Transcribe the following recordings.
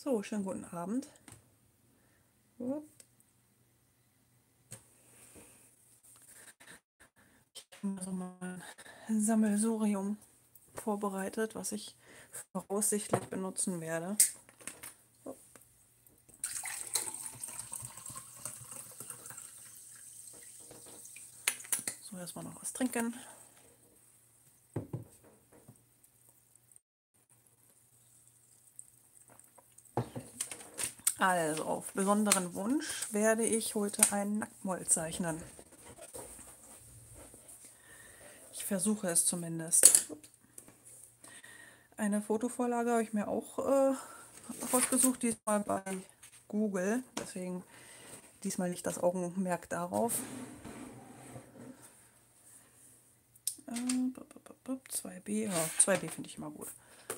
So, schönen guten Abend. Upp. Ich habe so mein Sammelsurium vorbereitet, was ich voraussichtlich benutzen werde. Upp. So, erstmal noch was trinken. Also, auf besonderen Wunsch werde ich heute einen Nacktmull zeichnen. Ich versuche es zumindest. Ups. Eine Fotovorlage habe ich mir auch rausgesucht, diesmal bei Google. Deswegen diesmal nicht das Augenmerk darauf. 2B, ja, 2B finde ich immer gut.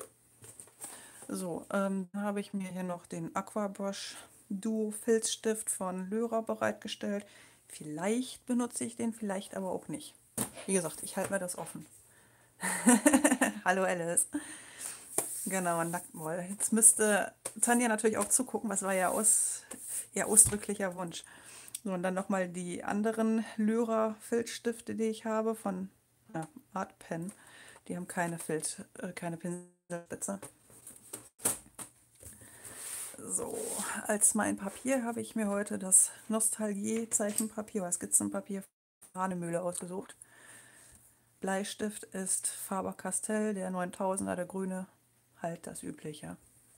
So, dann habe ich mir hier noch den Aquabrush Duo Filzstift von Lyra bereitgestellt. Vielleicht benutze ich den, vielleicht aber auch nicht. Wie gesagt, ich halte mir das offen. Hallo Alice. Genau, Nacktmull. Jetzt müsste Tanja natürlich auch zugucken, was war ja ihr ausdrücklicher Wunsch. So, und dann nochmal die anderen Lyra Filzstifte, die ich habe von Art Pen. Die haben keine Pinselspitze. So, als mein Papier habe ich mir heute das Nostalgie-Zeichenpapier oder Skizzenpapier von Hanemühle ausgesucht. Bleistift ist Faber-Castell, der 9000er, der grüne, halt das übliche.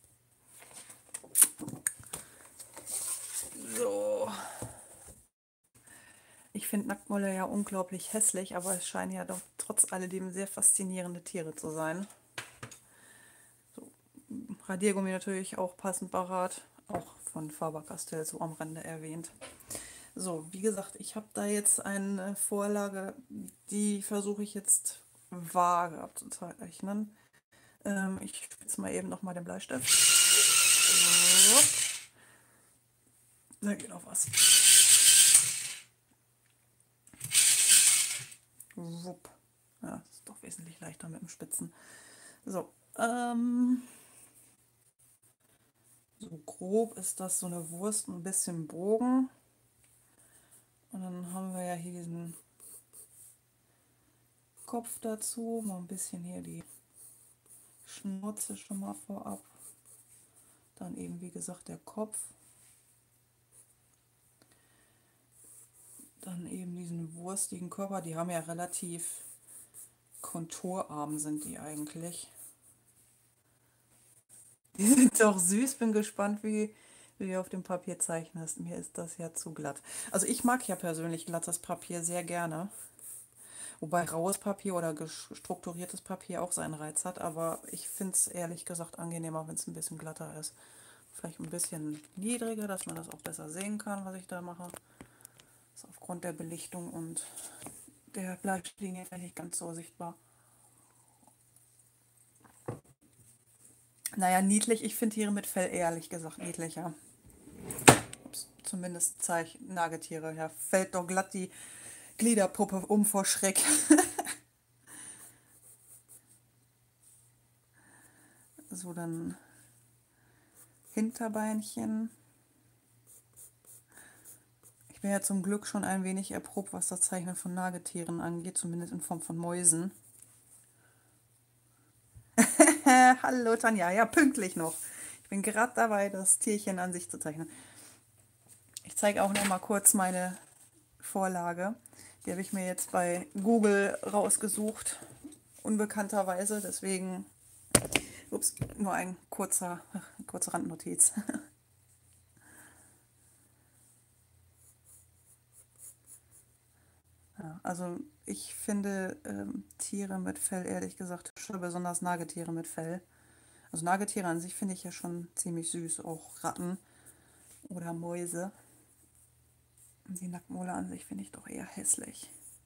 So. Ich finde Nacktmulle ja unglaublich hässlich, aber es scheinen ja doch trotz alledem sehr faszinierende Tiere zu sein. So, Radiergummi natürlich auch passend parat, auch von Faber-Castell so am Rande erwähnt. So, wie gesagt, ich habe da jetzt eine Vorlage, die versuche ich jetzt vage abzuzeichnen. Ich spitze mal eben nochmal den Bleistift. Da geht noch was. Wupp. Ja, das ist doch wesentlich leichter mit dem Spitzen. So, so grob ist das so eine Wurst, ein bisschen Bogen. Und dann haben wir ja hier diesen Kopf dazu, mal ein bisschen hier die Schnauze schon mal vorab. Dann eben, wie gesagt, der Kopf. Dann eben diesen wurstigen Körper. Die haben ja relativ konturarm, sind die eigentlich. Die sind doch süß. Bin gespannt, wie du auf dem Papier zeichnest. Mir ist das ja zu glatt. Also ich mag ja persönlich glattes Papier sehr gerne. Wobei raues Papier oder strukturiertes Papier auch seinen Reiz hat. Aber ich finde es ehrlich gesagt angenehmer, wenn es ein bisschen glatter ist. Vielleicht ein bisschen niedriger, dass man das auch besser sehen kann, was ich da mache. Das ist aufgrund der Belichtung und der Bleistiftslinie vielleicht nicht ganz so sichtbar. Naja, niedlich. Ich finde Tiere mit Fell ehrlich gesagt niedlicher. Ups, zumindest Nagetiere. Ja, fällt doch glatt die Gliederpuppe um vor Schreck. So, dann Hinterbeinchen. Ich bin ja zum Glück schon ein wenig erprobt, was das Zeichnen von Nagetieren angeht, zumindest in Form von Mäusen. Hallo Tanja, ja, pünktlich noch. Ich bin gerade dabei, das Tierchen an sich zu zeichnen. Ich zeige auch noch mal kurz meine Vorlage. Die habe ich mir jetzt bei Google rausgesucht, unbekannterweise. Deswegen, ups, nur eine kurze Randnotiz. Ja, also ich finde Tiere mit Fell ehrlich gesagt hübscher, besonders Nagetiere mit Fell. Also Nagetiere an sich finde ich ja schon ziemlich süß, auch Ratten oder Mäuse. Die Nacktmulle an sich finde ich doch eher hässlich.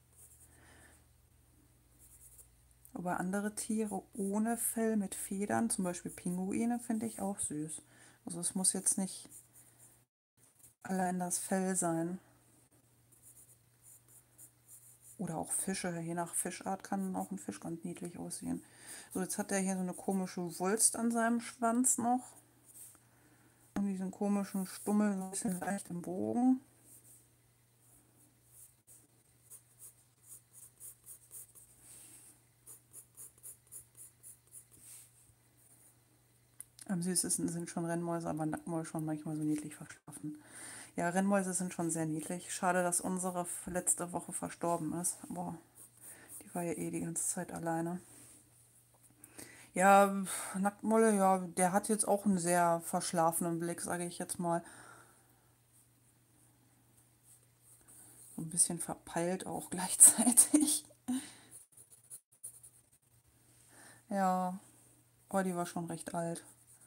Aber andere Tiere ohne Fell mit Federn, zum Beispiel Pinguine, finde ich auch süß. Also es muss jetzt nicht allein das Fell sein. Oder auch Fische, je nach Fischart kann auch ein Fisch ganz niedlich aussehen. So, jetzt hat er hier so eine komische Wulst an seinem Schwanz noch. machen diesen komischen Stummel so ein bisschen leicht im Bogen. Am süßesten sind schon Rennmäuse, aber Nacktmull schon manchmal so niedlich verschlafen. Ja, Rennmäuse sind schon sehr niedlich. Schade, dass unsere letzte Woche verstorben ist. Aber die war ja eh die ganze Zeit alleine. Ja, Nacktmulle, ja, der hat jetzt auch einen sehr verschlafenen Blick, sage ich jetzt mal. So ein bisschen verpeilt auch gleichzeitig. Ja, aber die war schon recht alt.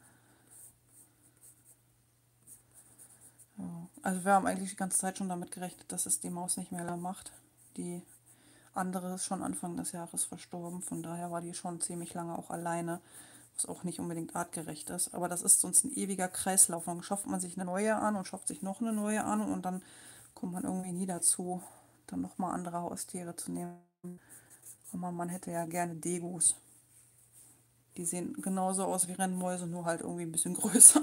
Ja. Also wir haben eigentlich die ganze Zeit schon damit gerechnet, dass es die Maus nicht mehr lang macht. Die andere ist schon Anfang des Jahres verstorben, von daher war die schon ziemlich lange auch alleine, was auch nicht unbedingt artgerecht ist. Aber das ist sonst ein ewiger Kreislauf. Dann schafft man sich eine neue an und schafft sich noch eine neue an und dann kommt man irgendwie nie dazu, dann nochmal andere Haustiere zu nehmen. Aber man hätte ja gerne Degus. Die sehen genauso aus wie Rennmäuse, nur halt irgendwie ein bisschen größer.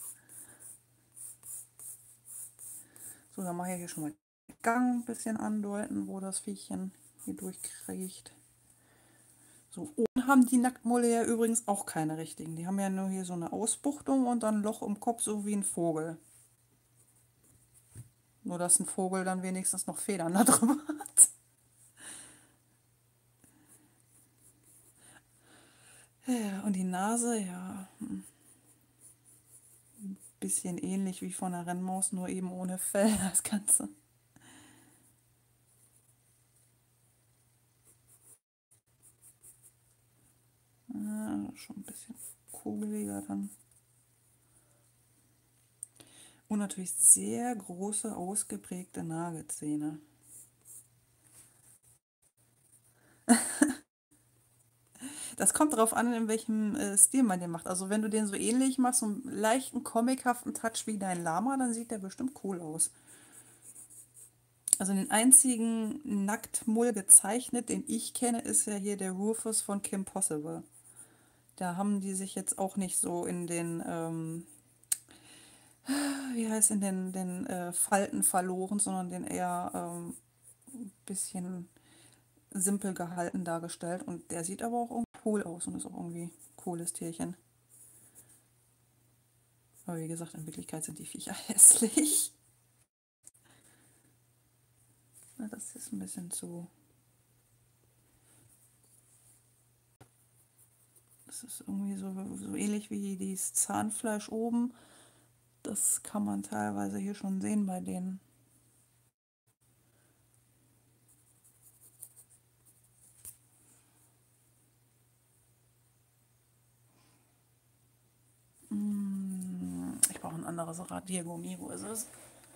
So, dann mache ich hier schon mal den Gang ein bisschen andeuten, wo das Viechchen hier durchkriecht. So, oben haben die Nacktmulle ja übrigens auch keine richtigen. Die haben ja nur hier so eine Ausbuchtung und dann ein Loch im Kopf, so wie ein Vogel. Nur, dass ein Vogel dann wenigstens noch Federn da drüber hat. Ja, und die Nase, ja, ein bisschen ähnlich wie von einer Rennmaus, nur eben ohne Fell, das Ganze. Ja, schon ein bisschen kugeliger dann. Und natürlich sehr große, ausgeprägte Nagezähne. Das kommt darauf an, in welchem Stil man den macht. Also wenn du den so ähnlich machst, so einen leichten comichaften Touch wie dein Lama, dann sieht der bestimmt cool aus. Also den einzigen Nacktmull gezeichnet, den ich kenne, ist ja hier der Rufus von Kim Possible. Da haben die sich jetzt auch nicht so in den, wie heißt in den Falten verloren, sondern den eher bisschen simpel gehalten dargestellt. Und der sieht aber auch irgendwie cool aus und ist auch irgendwie ein cooles Tierchen. Aber wie gesagt, in Wirklichkeit sind die Viecher hässlich. Na, das ist ein bisschen zu. Das ist irgendwie so ähnlich wie dieses Zahnfleisch oben. Das kann man teilweise hier schon sehen bei denen. Ich brauche ein anderes Radiergummi. Wo ist es?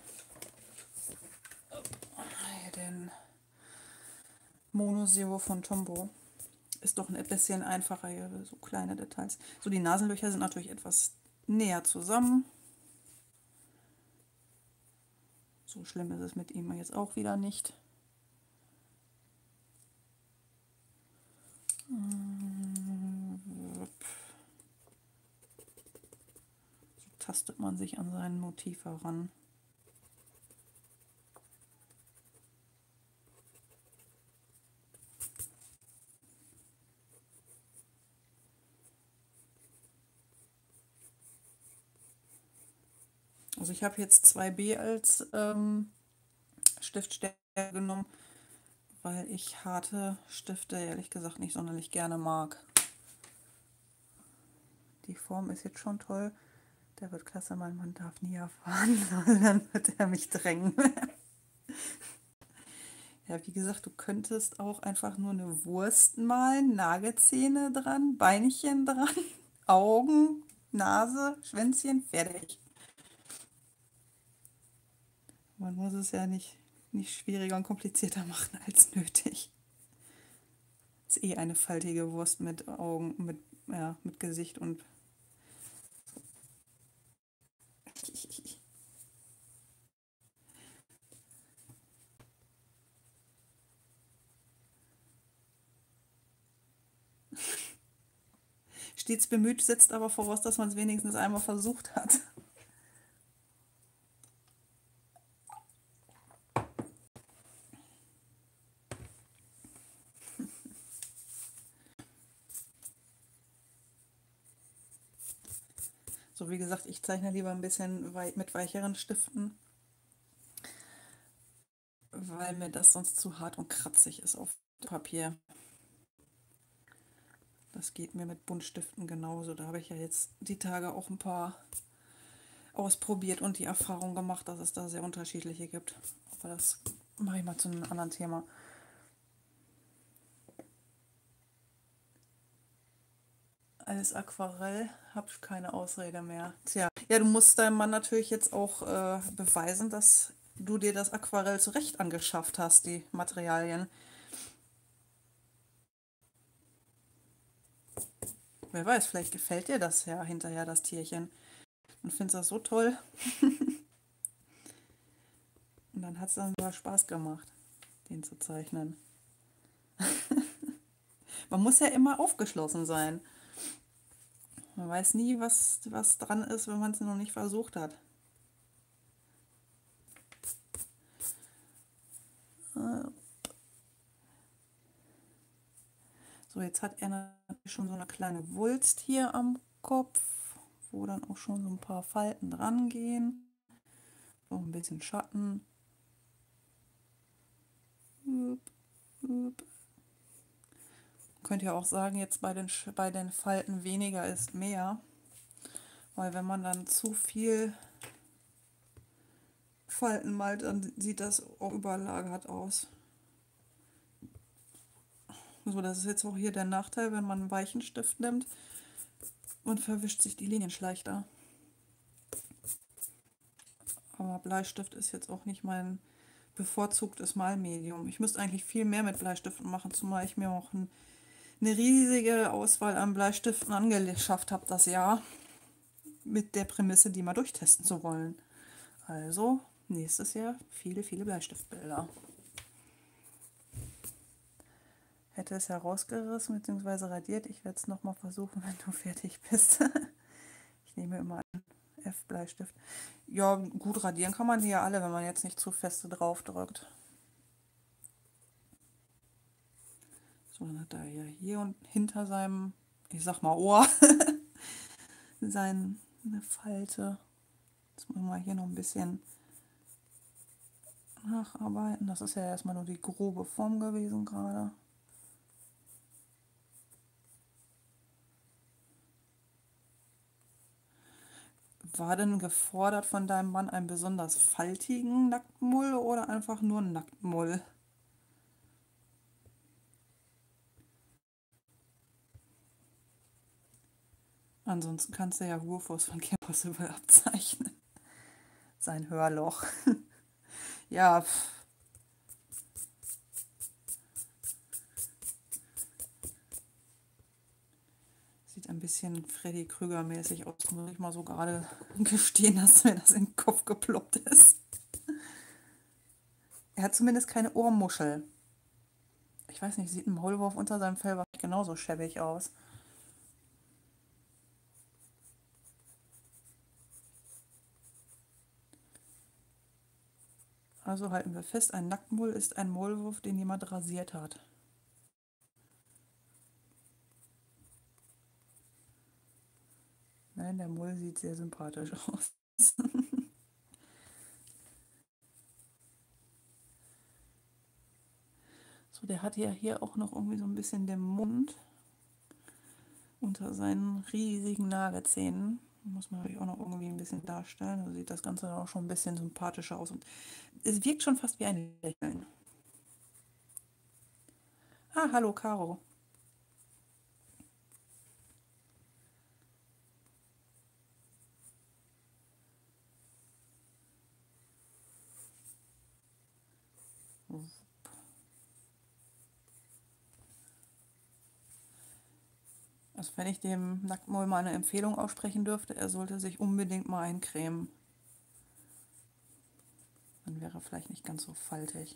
Hier den Mono Zero von Tombow. Ist doch ein bisschen einfacher hier, so kleine Details. So, die Nasenlöcher sind natürlich etwas näher zusammen. So schlimm ist es mit ihm jetzt auch wieder nicht. So tastet man sich an sein Motiv heran. Also ich habe jetzt 2B als Stiftstärke genommen, weil ich harte Stifte ehrlich gesagt nicht sonderlich gerne mag. Die Form ist jetzt schon toll. Der wird klasse, mein Mann darf nie erfahren, weil dann wird er mich drängen. Ja, wie gesagt, du könntest auch einfach nur eine Wurst malen, Nagezähne dran, Beinchen dran, Augen, Nase, Schwänzchen, fertig. Man muss es ja nicht schwieriger und komplizierter machen als nötig. Ist eh eine faltige Wurst mit Augen, mit Gesicht und. Stets bemüht setzt aber voraus, dass man es wenigstens einmal versucht hat. So wie gesagt, ich zeichne lieber ein bisschen mit weicheren Stiften, weil mir das sonst zu hart und kratzig ist auf Papier. Das geht mir mit Buntstiften genauso. Da habe ich ja jetzt die Tage auch ein paar ausprobiert und die Erfahrung gemacht, dass es da sehr unterschiedliche gibt. Aber das mache ich mal zu einem anderen Thema. Als Aquarell habe ich keine Ausrede mehr. Tja, ja, du musst deinem Mann natürlich jetzt auch beweisen, dass du dir das Aquarell zurecht angeschafft hast, die Materialien. Wer weiß, vielleicht gefällt dir das ja hinterher, das Tierchen. Und findest das so toll. Und dann hat es dann sogar Spaß gemacht, den zu zeichnen. Man muss ja immer aufgeschlossen sein. Man weiß nie, was dran ist, wenn man es noch nicht versucht hat. So, jetzt hat er natürlich schon so eine kleine Wulst hier am Kopf, wo dann auch schon so ein paar Falten dran gehen. So ein bisschen Schatten. Könnt ihr auch sagen, jetzt bei den Falten weniger ist mehr. Weil wenn man dann zu viel Falten malt, dann sieht das auch überlagert aus. So, das ist jetzt auch hier der Nachteil, wenn man einen weichen Stift nimmt und verwischt sich die Linien schlechter. Aber Bleistift ist jetzt auch nicht mein bevorzugtes Malmedium. Ich müsste eigentlich viel mehr mit Bleistiften machen, zumal ich mir auch eine riesige Auswahl an Bleistiften angeschafft habe das Jahr, mit der Prämisse, die mal durchtesten zu wollen. Also nächstes Jahr viele, viele Bleistiftbilder. Hätte es herausgerissen bzw. radiert. Ich werde es nochmal versuchen, wenn du fertig bist. Ich nehme immer einen F-Bleistift. Ja, gut radieren kann man die ja alle, wenn man jetzt nicht zu feste drauf drückt. So, dann hat er ja hier und hinter seinem, ich sag mal Ohr, eine Falte. Jetzt müssen wir hier noch ein bisschen nacharbeiten. Das ist ja erstmal nur die grobe Form gewesen gerade. War denn gefordert von deinem Mann einen besonders faltigen Nacktmull oder einfach nur ein Nacktmull? Ansonsten kannst du ja Rufus von Kim Possible abzeichnen. Sein Hörloch. Ja, sieht ein bisschen Freddy Krüger-mäßig aus. Muss ich mal so gerade gestehen, dass mir das in den Kopf geploppt ist. Er hat zumindest keine Ohrmuschel. Ich weiß nicht, sieht ein Maulwurf unter seinem Fell wahrscheinlich genauso schäbig aus. Also halten wir fest, ein Nacktmull ist ein Maulwurf, den jemand rasiert hat. Nein, der Mull sieht sehr sympathisch aus. So, der hat ja hier auch noch irgendwie so ein bisschen den Mund unter seinen riesigen Nagezähnen. Muss man natürlich auch noch irgendwie ein bisschen darstellen. So sieht das Ganze dann auch schon ein bisschen sympathischer aus. Und es wirkt schon fast wie ein Lächeln. Ah, hallo Caro. Also wenn ich dem Nacktmull mal eine Empfehlung aussprechen dürfte, er sollte sich unbedingt mal eincremen. Dann wäre er vielleicht nicht ganz so faltig.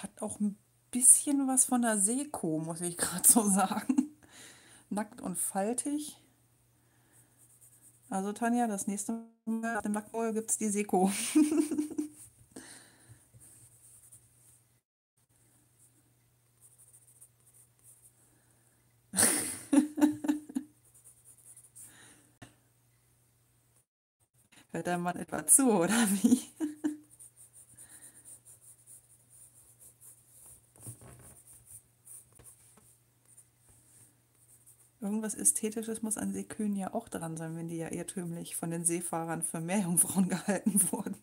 hat auch ein bisschen was von der Seko, muss ich gerade so sagen. Nackt und faltig. Also Tanja, das nächste Mal nach dem Nacktmull gibt es die Seko. Hört der Mann etwa zu, oder wie? Irgendwas Ästhetisches muss an Seekühen ja auch dran sein, wenn die ja irrtümlich von den Seefahrern für Meerjungfrauen gehalten wurden.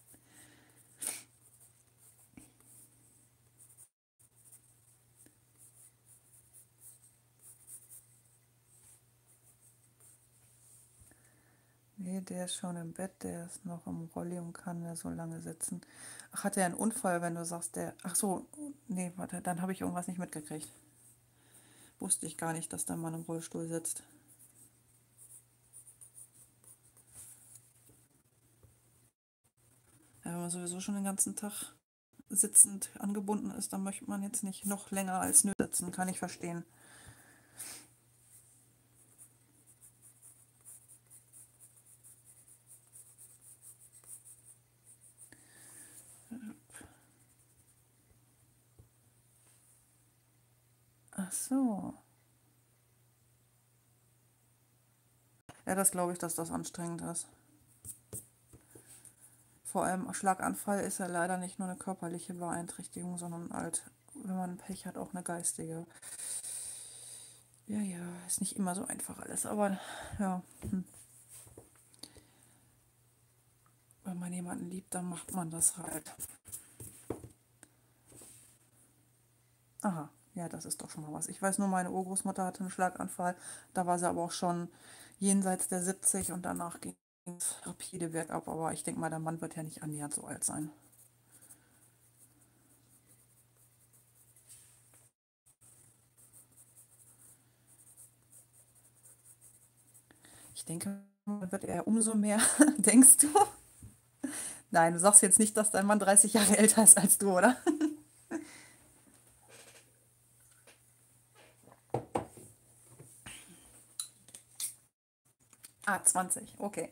Nee, der ist schon im Bett, der ist noch im Rolli und kann da so lange sitzen. Ach, hat er einen Unfall, wenn du sagst, der. Ach so, nee, warte, dann habe ich irgendwas nicht mitgekriegt. Wusste ich gar nicht, dass der Mann im Rollstuhl sitzt. Ja, wenn man sowieso schon den ganzen Tag sitzend angebunden ist, dann möchte man jetzt nicht noch länger als nötig sitzen, kann ich verstehen. Ach so. Ja, das glaube ich, dass das anstrengend ist. Vor allem Schlaganfall ist ja leider nicht nur eine körperliche Beeinträchtigung, sondern halt, wenn man Pech hat, auch eine geistige. Ja, ja, ist nicht immer so einfach alles, aber ja, wenn man jemanden liebt, dann macht man das halt. Aha, ja, das ist doch schon mal was. Ich weiß nur, meine Urgroßmutter hatte einen Schlaganfall, da war sie aber auch schon jenseits der 70 und danach ging es rapide bergab, aber ich denke mal, der Mann wird ja nicht annähernd so alt sein. Ich denke, wird er umso mehr, denkst du? Nein, du sagst jetzt nicht, dass dein Mann 30 Jahre älter ist als du, oder? Ah, 20, okay.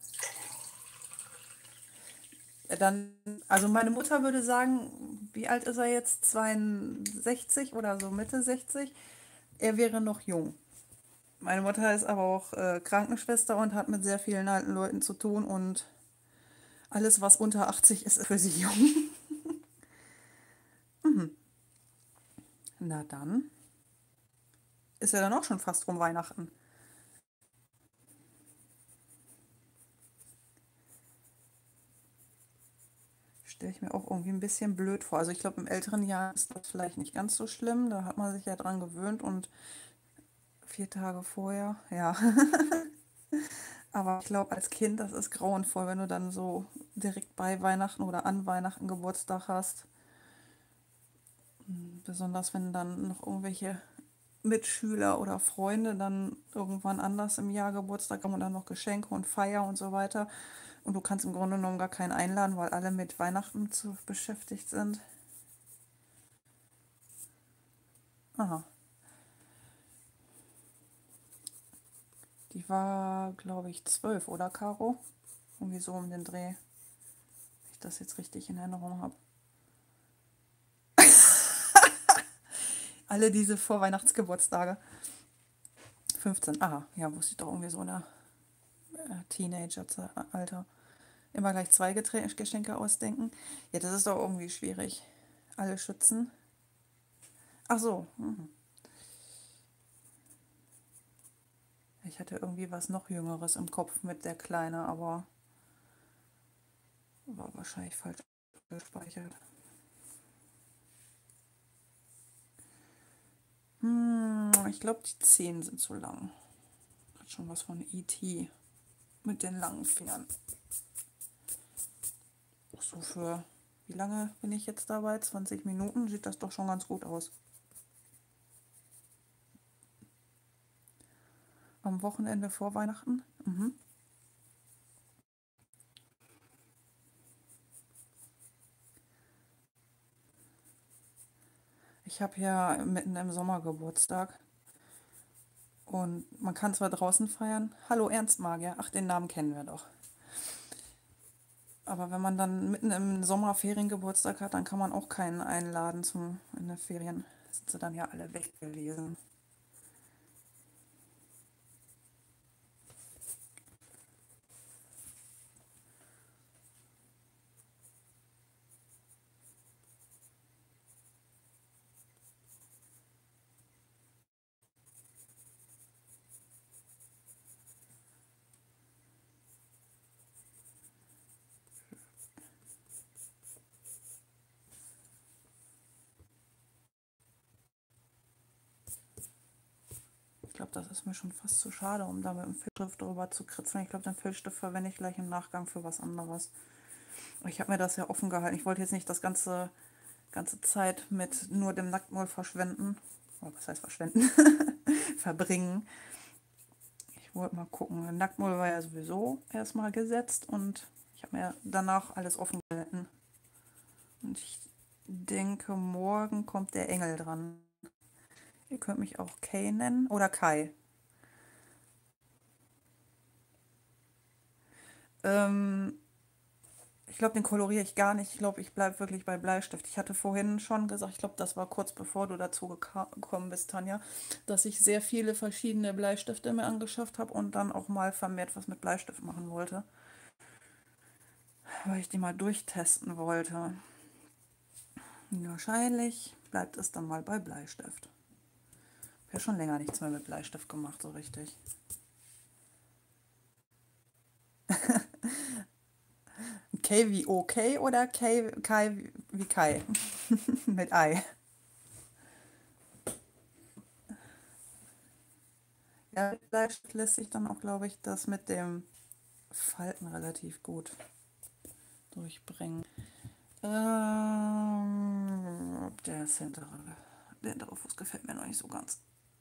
Dann, also meine Mutter würde sagen, wie alt ist er jetzt? 62 oder so, Mitte 60? Er wäre noch jung. Meine Mutter ist aber auch Krankenschwester und hat mit sehr vielen alten Leuten zu tun und alles, was unter 80 ist, ist für sie jung. Na dann ist ja dann auch schon fast rum Weihnachten. Stelle ich mir auch irgendwie ein bisschen blöd vor. Also ich glaube, im älteren Jahr ist das vielleicht nicht ganz so schlimm. Da hat man sich ja dran gewöhnt und 4 Tage vorher, ja. Aber ich glaube, als Kind, das ist grauenvoll, wenn du dann so direkt bei Weihnachten oder an Weihnachten Geburtstag hast. Besonders wenn dann noch irgendwelche Mitschüler oder Freunde dann irgendwann anders im Jahr Geburtstag haben und dann noch Geschenke und Feier und so weiter. Und du kannst im Grunde genommen gar keinen einladen, weil alle mit Weihnachten zu beschäftigt sind. Aha. Die war, glaube ich, 12, oder Caro? Irgendwie so um den Dreh, wenn ich das jetzt richtig in Erinnerung habe. Alle diese Vorweihnachtsgeburtstage. 15, aha, ja, wusste ich doch irgendwie so in der Teenager-Alter. Immer gleich zwei Geschenke ausdenken. Ja, das ist doch irgendwie schwierig. Alle schützen. Ach so, ich hatte irgendwie was noch Jüngeres im Kopf mit der Kleine, aber war wahrscheinlich falsch gespeichert. Ich glaube, die Zehen sind zu lang. Hat schon was von E.T. mit den langen Fingern. Auch so für, wie lange bin ich jetzt dabei? 20 Minuten sieht das doch schon ganz gut aus. Am Wochenende vor Weihnachten? Mhm. Ich habe ja mitten im Sommer Geburtstag und man kann zwar draußen feiern. Hallo Ernst Magier, ach, den Namen kennen wir doch. Aber wenn man dann mitten im Sommer Feriengeburtstag hat, dann kann man auch keinen einladen zum in den Ferien. Sind sie dann ja alle weg gewesen. Ich glaube, das ist mir schon fast zu schade, um da mit dem Filzstift drüber zu kritzeln. Ich glaube, den Filzstift verwende ich gleich im Nachgang für was anderes. Ich habe mir das ja offen gehalten. Ich wollte jetzt nicht das ganze Zeit mit nur dem Nacktmull verschwenden. Oh, was heißt verschwenden? Verbringen. Ich wollte mal gucken. Der Nacktmull war ja sowieso erstmal gesetzt und ich habe mir danach alles offen gehalten. Und ich denke, morgen kommt der Engel dran. Ihr könnt mich auch Kay nennen oder Kai. Ähm, Ich glaube, den koloriere ich gar nicht. Ich glaube, ich bleibe wirklich bei Bleistift. Ich hatte vorhin schon gesagt, ich glaube, das war kurz bevor du dazu gekommen bist, Tanja, dass ich sehr viele verschiedene Bleistifte mir angeschafft habe und dann auch mal vermehrt was mit Bleistift machen wollte, weil ich die mal durchtesten wollte. Wahrscheinlich bleibt es dann mal bei Bleistift. Ich habe ja schon länger nichts mehr mit Bleistift gemacht, so richtig. K wie OK oder Kai wie Kai? Mit Ei. Ja, mit Bleistift lässt sich dann auch, glaube ich, das mit dem Falten relativ gut durchbringen. Der hintere Fuß gefällt mir noch nicht so ganz.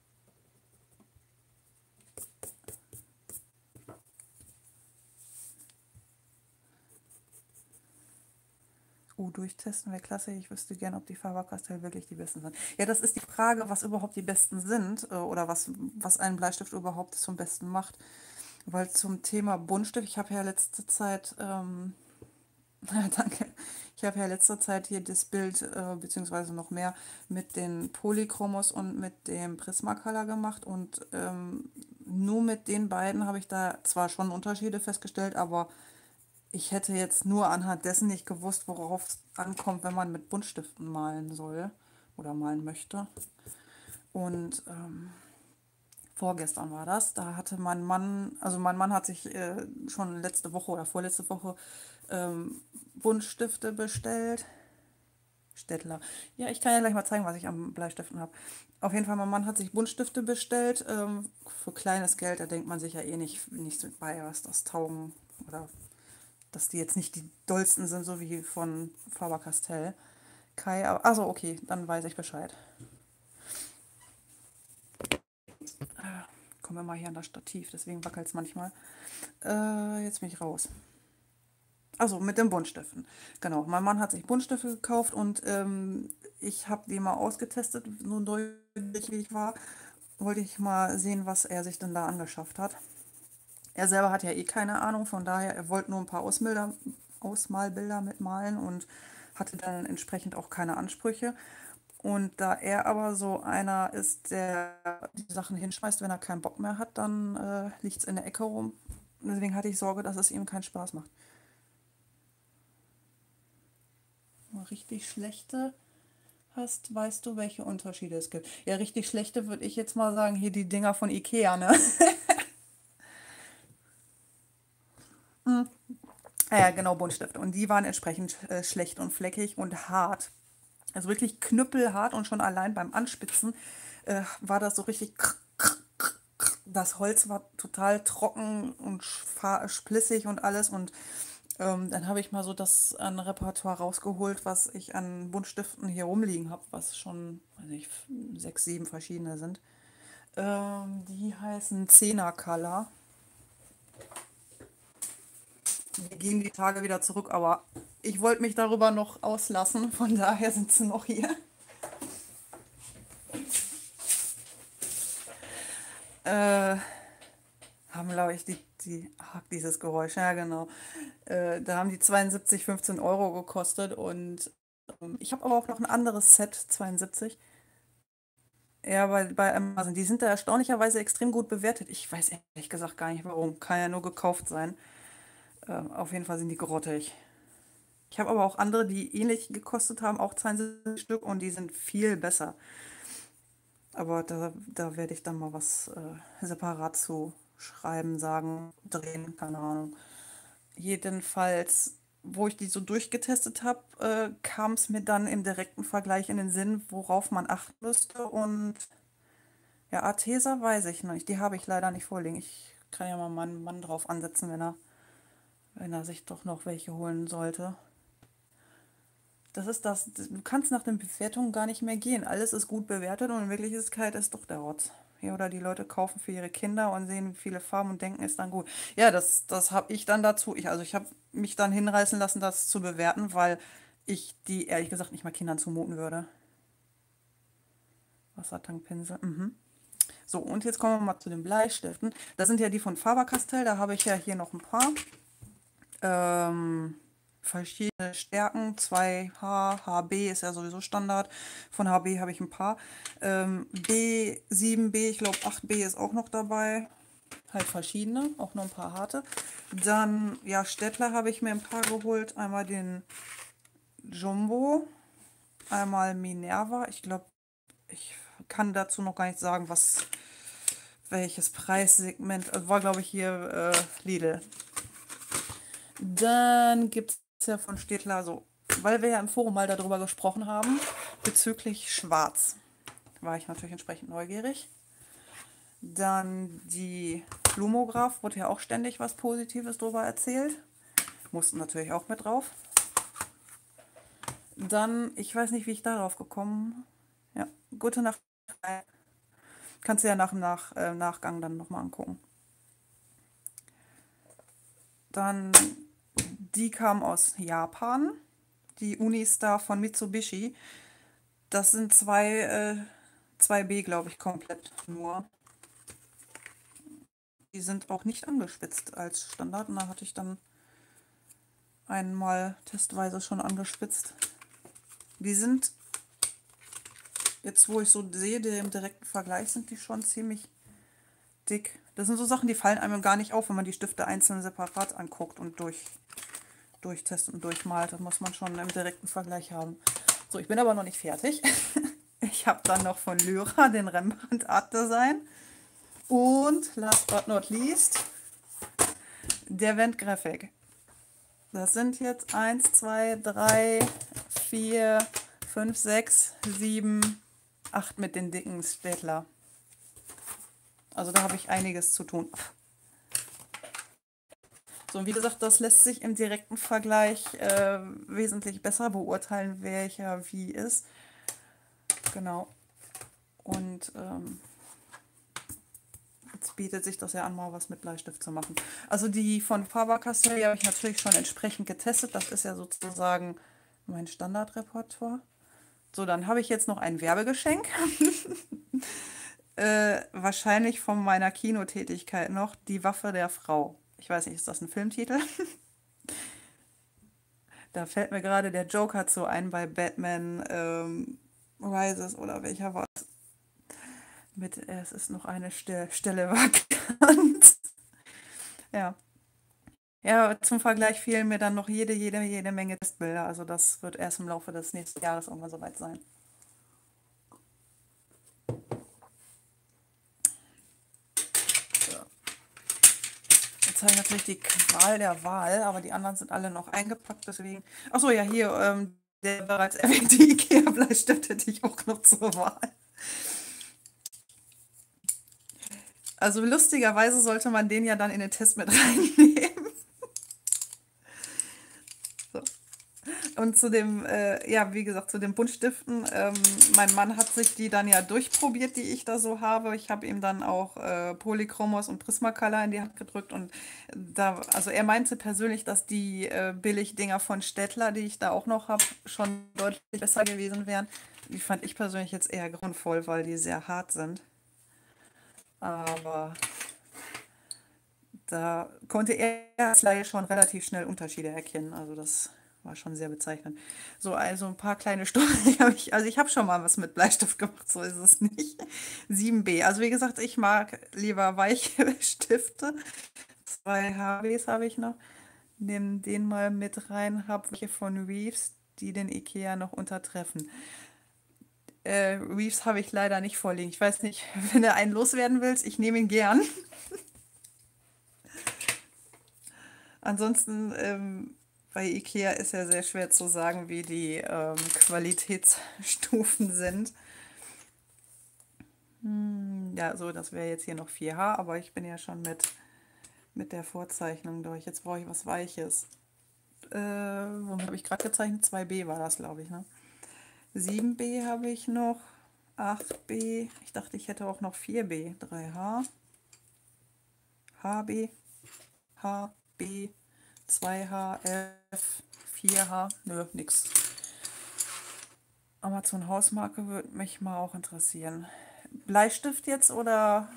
Durchtesten wäre klasse. Ich wüsste gerne, ob die Faber-Castell wirklich die besten sind. Ja, das ist die Frage, was überhaupt die besten sind oder was einen Bleistift überhaupt zum Besten macht. Weil zum Thema Buntstift, ich habe ja letzte Zeit, danke, ich habe ja letzte Zeit hier das Bild, beziehungsweise noch mehr, mit den Polychromos und mit dem Prismacolor gemacht und nur mit den beiden habe ich da zwar schon Unterschiede festgestellt, aber ich hätte jetzt nur anhand dessen nicht gewusst, worauf es ankommt, wenn man mit Buntstiften malen soll oder malen möchte. Und vorgestern war das, da hatte mein Mann hat sich schon letzte Woche oder vorletzte Woche Buntstifte bestellt. Städtler. Ja, ich kann ja gleich mal zeigen, was ich am Bleistiften habe. Auf jeden Fall, mein Mann hat sich Buntstifte bestellt. Für kleines Geld, da denkt man sich ja eh nicht so bei, was das taugen oder dass die jetzt nicht die dollsten sind, so wie von Faber-Castell. Kai, also okay, dann weiß ich Bescheid. Kommen wir mal hier an das Stativ, deswegen wackelt es manchmal. Jetzt bin ich raus. Also mit den Buntstiften. Genau, mein Mann hat sich Buntstifte gekauft und ich habe die mal ausgetestet, so neugierig wie ich war. Wollte ich mal sehen, was er sich denn da angeschafft hat. Er selber hat ja eh keine Ahnung, von daher, er wollte nur ein paar Ausmalbilder mitmalen und hatte dann entsprechend auch keine Ansprüche. Und da er aber so einer ist, der die Sachen hinschmeißt, wenn er keinen Bock mehr hat, dann liegt es in der Ecke rum. Deswegen hatte ich Sorge, dass es ihm keinen Spaß macht. Mal richtig schlechte hast, weißt du, welche Unterschiede es gibt. Ja, richtig schlechte würde ich jetzt mal sagen, hier die Dinger von Ikea, ne? Ja, genau, Buntstifte. Und die waren entsprechend schlecht und fleckig und hart. Also wirklich knüppelhart und schon allein beim Anspitzen war das so richtig. Das Holz war total trocken und splissig und alles. Und dann habe ich mal so das an Repertoire rausgeholt, was ich an Buntstiften hier rumliegen habe, was schon, weiß nicht, 6, 7 verschiedene sind. Die heißen Zehner Color. Die gehen die Tage wieder zurück, aber ich wollte mich darüber noch auslassen, von daher sind sie noch hier. äh, haben, glaube ich, dieses Geräusch, ja genau. Da haben die 72, 15 Euro gekostet und ich habe aber auch noch ein anderes Set, 72. Ja, bei Amazon. Die sind da erstaunlicherweise extrem gut bewertet. Ich weiß ehrlich gesagt gar nicht warum. Kann ja nur gekauft sein. Auf jeden Fall sind die grottig. Ich habe aber auch andere, die ähnlich gekostet haben, auch 72 Stück und die sind viel besser. Aber da werde ich dann mal was separat zu schreiben, sagen, drehen, keine Ahnung. Jedenfalls, wo ich die so durchgetestet habe, kam es mir dann im direkten Vergleich in den Sinn, worauf man achten müsste. Und ja, Artesa weiß ich noch nicht. Die habe ich leider nicht vorliegen. Ich kann ja mal meinen Mann drauf ansetzen, wenn er sich doch noch welche holen sollte. Das ist das. Du kannst nach den Bewertungen gar nicht mehr gehen. Alles ist gut bewertet und in Wirklichkeit ist doch der Rotz. Ja, oder die Leute kaufen für ihre Kinder und sehen viele Farben und denken, ist dann gut. Ja, das habe ich dann dazu. Ich habe mich dann hinreißen lassen, das zu bewerten, weil ich die ehrlich gesagt nicht mal Kindern zumuten würde. Wassertankpinsel. Mhm. So, und jetzt kommen wir mal zu den Bleistiften. Das sind ja die von Faber-Castell. Da habe ich ja hier noch ein paar. Verschiedene Stärken, 2H, HB ist ja sowieso Standard. Von HB habe ich ein paar. B, 7B, ich glaube 8B ist auch noch dabei. Halt verschiedene, auch noch ein paar harte. Dann, ja, Stettler habe ich mir ein paar geholt. Einmal den Jumbo, einmal Minerva. Ich glaube, ich kann dazu noch gar nicht sagen, welches Preissegment. War, glaube ich, hier Lidl. Dann gibt es ja von Stedtler so, weil wir ja im Forum mal darüber gesprochen haben, bezüglich Schwarz. War ich natürlich entsprechend neugierig. Dann die Flumograph, wurde ja auch ständig was Positives darüber erzählt. Mussten natürlich auch mit drauf. Dann, ich weiß nicht, wie ich darauf gekommen. Ja, gute Nacht. Kannst du ja nach dem Nachgang dann nochmal angucken. Dann, die kam aus Japan. Die Unistar von Mitsubishi. Das sind 2B, glaube ich, komplett nur. Die sind auch nicht angespitzt als Standard. Und da hatte ich dann einmal testweise schon angespitzt. Die sind, jetzt wo ich so sehe, im direkten Vergleich sind die schon ziemlich dick. Das sind so Sachen, die fallen einem gar nicht auf, wenn man die Stifte einzeln separat anguckt und durchtestet und durchmalt. Das muss man schon im direkten Vergleich haben. So, ich bin aber noch nicht fertig. Ich habe dann noch von Lyra den Rembrandt Art Design. Und last but not least, der Vent Graphic. Das sind jetzt 1, 2, 3, 4, 5, 6, 7, 8 mit den dicken Städtler. Also da habe ich einiges zu tun. So, und wie gesagt, das lässt sich im direkten Vergleich wesentlich besser beurteilen, welcher wie ist. Genau. Und jetzt bietet sich das ja an, mal was mit Bleistift zu machen. Also die von Faber-Castell habe ich natürlich schon entsprechend getestet. Das ist ja sozusagen mein Standardrepertoire. So, dann habe ich jetzt noch ein Werbegeschenk. Wahrscheinlich von meiner Kinotätigkeit noch. Die Waffe der Frau. Ich weiß nicht, ist das ein Filmtitel? Da fällt mir gerade der Joker zu ein bei Batman Rises oder welcher war es? Es ist noch eine Stelle vakant. Ja. Ja, zum Vergleich fehlen mir dann noch jede Menge Testbilder. Also das wird erst im Laufe des nächsten Jahres irgendwann soweit sein. So. Jetzt habe ich natürlich die Qual der Wahl, aber die anderen sind alle noch eingepackt, deswegen. Achso, ja, hier, der bereits erwähnte IKEA-Bleistift hätte ich auch noch zur Wahl. Also lustigerweise sollte man den ja dann in den Test mit reinnehmen. So. Und zu dem, ja, wie gesagt, zu den Buntstiften. Mein Mann hat sich die dann ja durchprobiert, die ich da so habe. Ich habe ihm dann auch Polychromos und Prismacolor in die Hand gedrückt. Und also er meinte persönlich, dass die Billigdinger von Staedtler, die ich da auch noch habe, schon deutlich besser gewesen wären. Die fand ich persönlich jetzt eher grauenvoll, weil die sehr hart sind. aber da konnte er als Laie schon relativ schnell Unterschiede erkennen. Also das war schon sehr bezeichnend. So, also ein paar kleine Stunden habe ich, also ich habe schon mal was mit Bleistift gemacht, so ist es nicht. 7B. Also wie gesagt, ich mag lieber weiche Stifte. 2 HBs habe ich noch. Nimm den mal mit rein, habe welche von Reeves, die den IKEA noch untertreffen. Reeves habe ich leider nicht vorliegen. Ich weiß nicht, wenn du einen loswerden willst, ich nehme ihn gern. Ansonsten, bei IKEA ist ja sehr schwer zu sagen, wie die Qualitätsstufen sind. Ja, so, das wäre jetzt hier noch 4H, aber ich bin ja schon mit der Vorzeichnung durch. Jetzt brauche ich was Weiches. Womit habe ich gerade gezeichnet? 2B war das, glaube ich, ne? 7B habe ich noch. 8B. Ich dachte, ich hätte auch noch 4B. 3H. HB. HB. 2H. F. 4H. Nö, nix. Amazon Hausmarke würde mich mal auch interessieren. Bleistift jetzt oder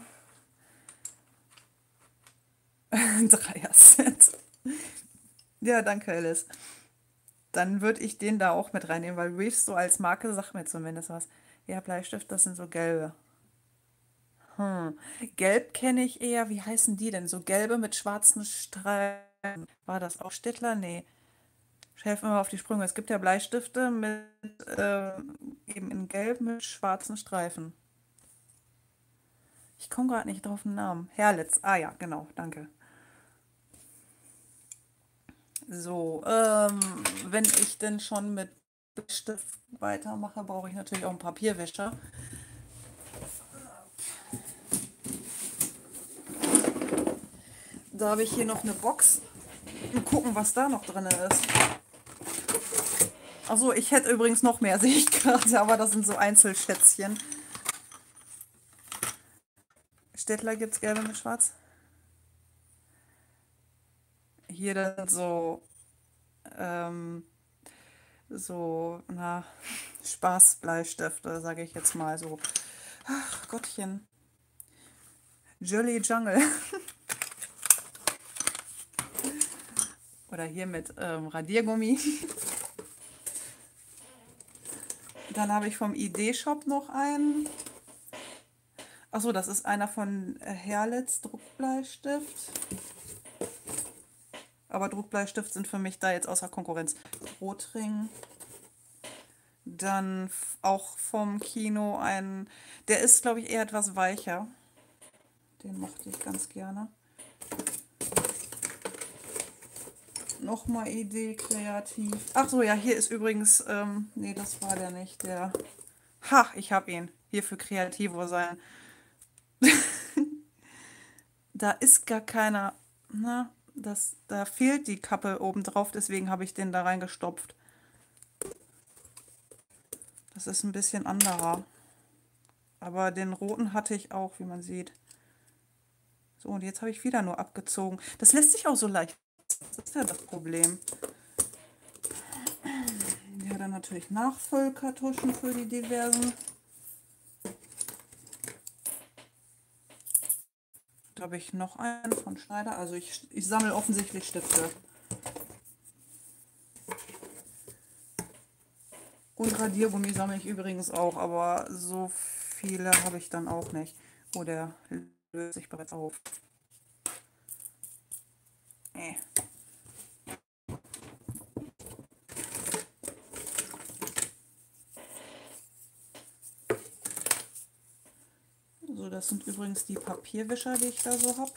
3er-Set? Ja, danke, Alice. Dann würde ich den da auch mit reinnehmen, weil Reeves so als Marke sagt mir zumindest was. Ja, Bleistift, das sind so gelbe. Gelb kenne ich eher, wie heißen die denn? So gelbe mit schwarzen Streifen. War das auch Staedtler? Nee. Helfen mir mal auf die Sprünge. Es gibt ja Bleistifte mit eben in gelb mit schwarzen Streifen. Ich komme gerade nicht drauf den Namen. Herlitz. Ah ja, genau, danke. So, wenn ich denn schon mit Stift weitermache, brauche ich natürlich auch einen Papierwischer. Da habe ich hier noch eine Box. Mal gucken, was da noch drin ist. Achso, ich hätte übrigens noch mehr, sehe ich gerade, aber das sind so Einzelschätzchen. Staedtler gibt es gelbe mit schwarz. Hier dann so, Spaßbleistifte, sage ich jetzt mal so. Ach Gottchen. Jolly Jungle. Oder hier mit Radiergummi. Dann habe ich vom ID-Shop noch einen. Achso, das ist einer von Herlitz Druckbleistift. Aber Druckbleistift sind für mich da jetzt außer Konkurrenz. Rotring. Dann auch vom Kino ein. Der ist, glaube ich, eher etwas weicher. Den mochte ich ganz gerne. Nochmal Idee kreativ. Ach so, ja, hier ist übrigens. Nee, das war der nicht. Der. Ha, ich habe ihn. Hier für Kreativo sein. Da ist gar keiner. Na, da fehlt die Kappe oben drauf, deswegen habe ich den da reingestopft. Das ist ein bisschen anderer. Aber den roten hatte ich auch, wie man sieht. So, und jetzt habe ich wieder nur abgezogen. Das lässt sich auch so leicht. Das ist ja das Problem. Ja, dann natürlich Nachfüllkartuschen für die diversen. Da habe ich noch einen von Schneider. Also ich sammle offensichtlich Stifte. Und Radiergummi sammle ich übrigens auch, aber so viele habe ich dann auch nicht. Oh, der löst sich bereits auf. So, das sind übrigens die Papierwischer, die ich da so habe.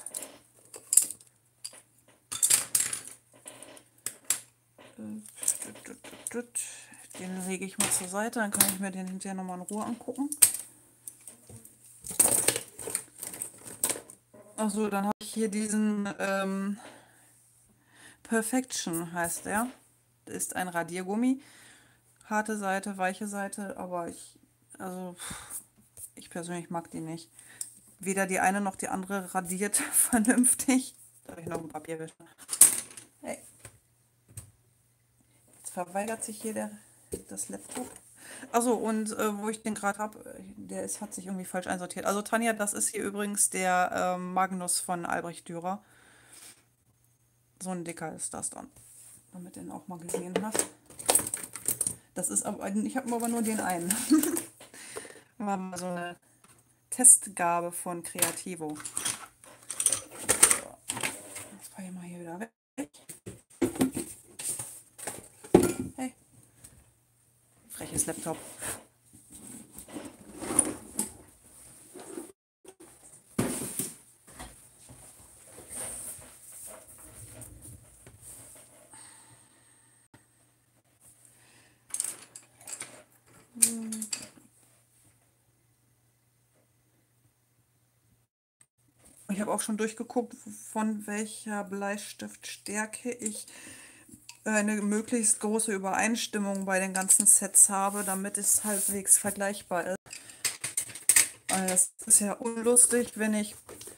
Den lege ich mal zur Seite, dann kann ich mir den hinterher nochmal in Ruhe angucken. Also, dann habe ich hier diesen Perfection heißt der. Das ist ein Radiergummi. Harte Seite, weiche Seite, aber ich persönlich mag die nicht. Weder die eine noch die andere radiert vernünftig. Da habe ich noch einen Papierwischer. Hey. Jetzt verweigert sich hier das Laptop. Also und wo ich den gerade habe, hat sich irgendwie falsch einsortiert. Also Tanja, das ist hier übrigens der Magnus von Albrecht Dürer. So ein dicker ist das dann, damit du den auch mal gesehen hast. Das ist aber, ich habe aber nur den einen. War mal so eine Testgabe von Creativo. Das packe ich mal hier wieder weg. Hey, freches Laptop. Ich habe auch schon durchgeguckt, von welcher Bleistiftstärke ich eine möglichst große Übereinstimmung bei den ganzen Sets habe, damit es halbwegs vergleichbar ist. Es ist ja unlustig, wenn ich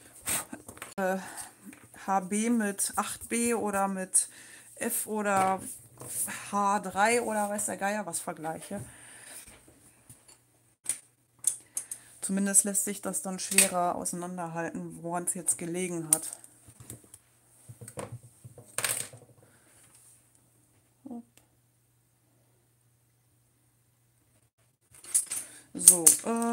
HB mit 8B oder mit F oder H3 oder weiß der Geier was vergleiche. Zumindest lässt sich das dann schwerer auseinanderhalten, woran es jetzt gelegen hat. So,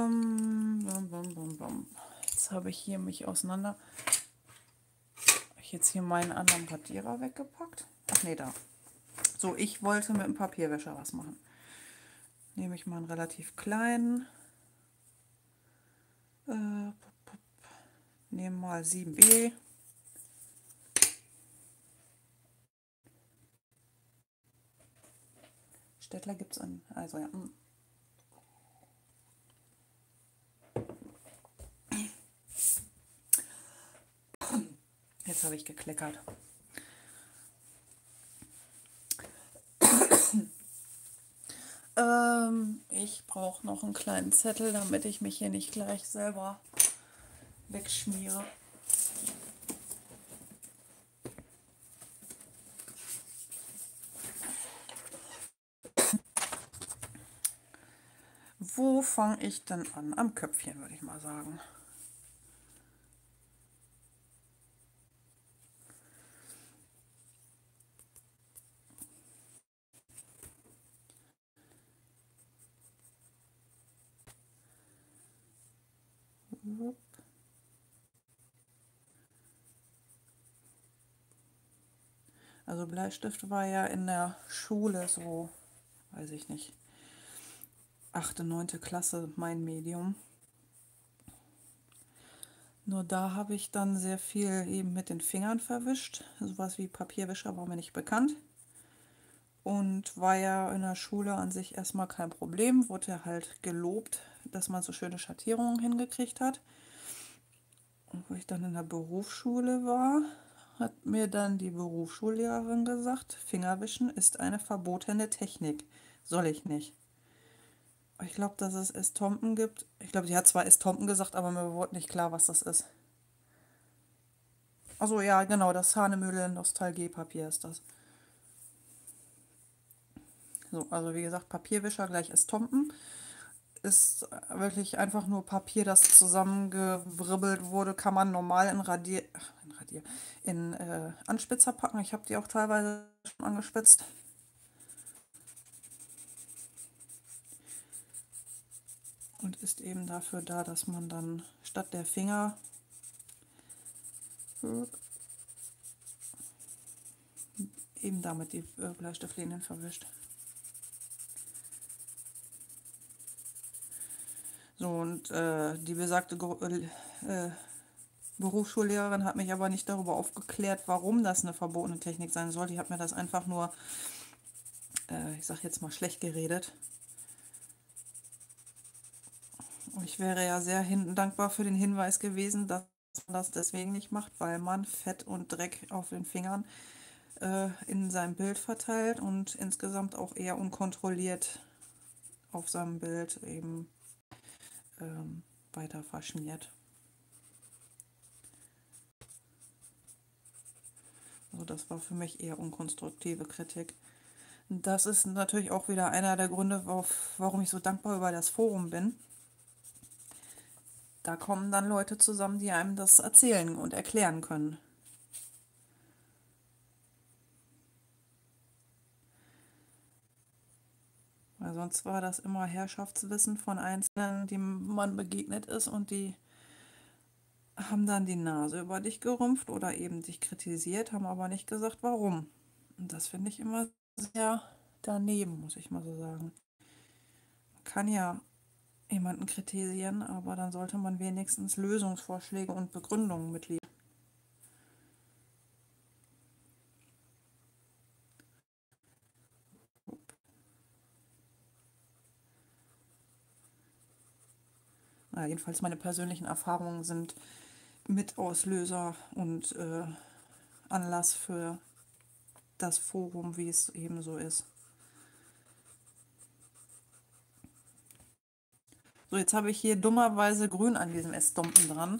jetzt habe ich hier mich auseinander. Habe ich jetzt hier meinen anderen Radierer weggepackt? Ach nee, da. So, ich wollte mit dem Papierwäscher was machen. Nehme ich mal einen relativ kleinen. Nehme mal 7B. Stettler gibt es an. Also ja. Jetzt habe ich gekleckert. Ich brauche noch einen kleinen Zettel, damit ich mich hier nicht gleich selber wegschmiere. Wo fange ich denn an? Am Köpfchen, würde ich mal sagen. Also Bleistift war ja in der Schule so, weiß ich nicht, 8., 9. Klasse mein Medium. Nur da habe ich dann sehr viel eben mit den Fingern verwischt. Sowas wie Papierwischer war mir nicht bekannt. Und war ja in der Schule an sich erstmal kein Problem. Wurde ja halt gelobt, dass man so schöne Schattierungen hingekriegt hat. Und wo ich dann in der Berufsschule war, hat mir dann die Berufsschullehrerin gesagt, Fingerwischen ist eine verbotene Technik. Soll ich nicht. Ich glaube, dass es Estompen gibt. Ich glaube, sie hat zwar Estompen gesagt, aber mir wurde nicht klar, was das ist. Also ja, genau, das Hahnemühle Nostalgiepapier ist das. So, also wie gesagt, Papierwischer gleich Estompen. Ist wirklich einfach nur Papier, das zusammengewribbelt wurde, kann man normal in Anspitzer packen. Ich habe die auch teilweise schon angespitzt. Und ist eben dafür da, dass man dann statt der Finger eben damit die Bleistiftlinien verwischt. So, und die besagte Berufsschullehrerin hat mich aber nicht darüber aufgeklärt, warum das eine verbotene Technik sein soll. Die hat mir das einfach nur, ich sag jetzt mal, schlecht geredet. Und ich wäre ja sehr dankbar für den Hinweis gewesen, dass man das deswegen nicht macht, weil man Fett und Dreck auf den Fingern in seinem Bild verteilt und insgesamt auch eher unkontrolliert auf seinem Bild eben weiter verschmiert. Also das war für mich eher unkonstruktive Kritik. Das ist natürlich auch wieder einer der Gründe, warum ich so dankbar über das Forum bin. Da kommen dann Leute zusammen, die einem das erzählen und erklären können. Weil sonst war das immer Herrschaftswissen von Einzelnen, dem man begegnet ist, und die haben dann die Nase über dich gerümpft oder eben dich kritisiert, haben aber nicht gesagt, warum. Und das finde ich immer sehr daneben, muss ich mal so sagen. Man kann ja jemanden kritisieren, aber dann sollte man wenigstens Lösungsvorschläge und Begründungen mitliefern. Ja, jedenfalls meine persönlichen Erfahrungen sind Mitauslöser und Anlass für das Forum, wie es eben so ist. So, jetzt habe ich hier dummerweise grün an diesem Estompen dran.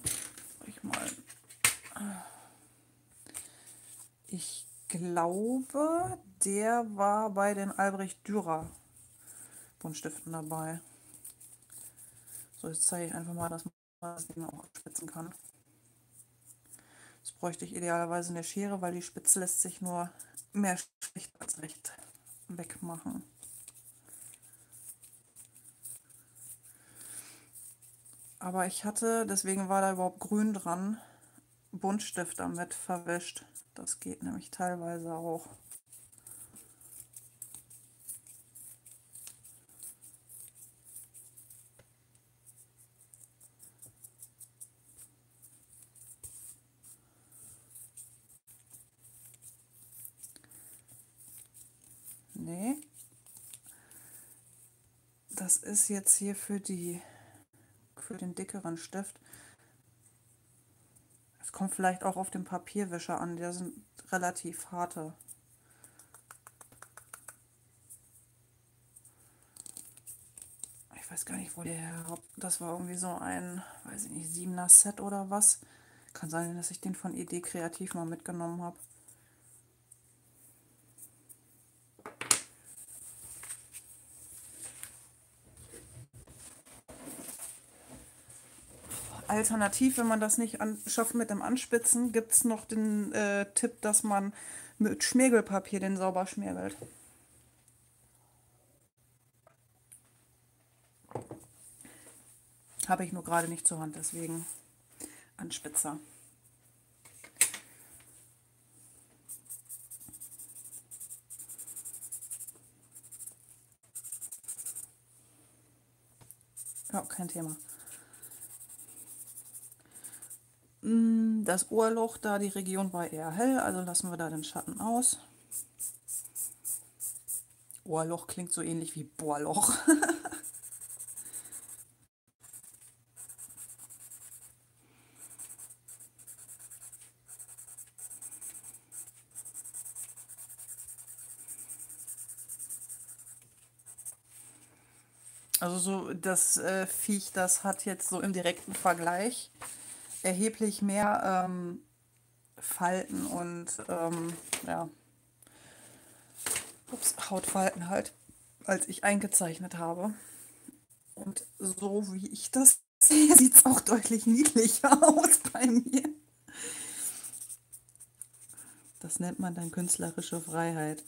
Ich glaube, der war bei den Albrecht Dürer Buntstiften dabei. So, jetzt zeige ich einfach mal, dass man das Ding auch abspitzen kann. Jetzt bräuchte ich idealerweise eine Schere, weil die Spitze lässt sich nur mehr schlecht als recht wegmachen. Aber ich hatte, deswegen war da überhaupt grün dran, Buntstift damit verwischt. Das geht nämlich teilweise auch. Nee. Das ist jetzt hier für den dickeren Stift. Es kommt vielleicht auch auf den Papierwischer an, der sind relativ harte. Ich weiß gar nicht, wo der herkommt. Das war irgendwie so ein, weiß ich nicht, 7er Set oder was. Kann sein, dass ich den von Idee Kreativ mal mitgenommen habe. Alternativ, wenn man das nicht schafft mit dem Anspitzen, gibt es noch den Tipp, dass man mit Schmirgelpapier den sauber schmirgelt. Habe ich nur gerade nicht zur Hand, deswegen Anspitzer. Ja, kein Thema. Das Ohrloch, da die Region war eher hell, also lassen wir da den Schatten aus. Ohrloch klingt so ähnlich wie Bohrloch. Also so das Viech, das hat jetzt so im direkten Vergleich erheblich mehr Falten und ja, Hautfalten halt, als ich eingezeichnet habe. Und so wie ich das sehe, sieht es auch deutlich niedlicher aus bei mir. Das nennt man dann künstlerische Freiheit.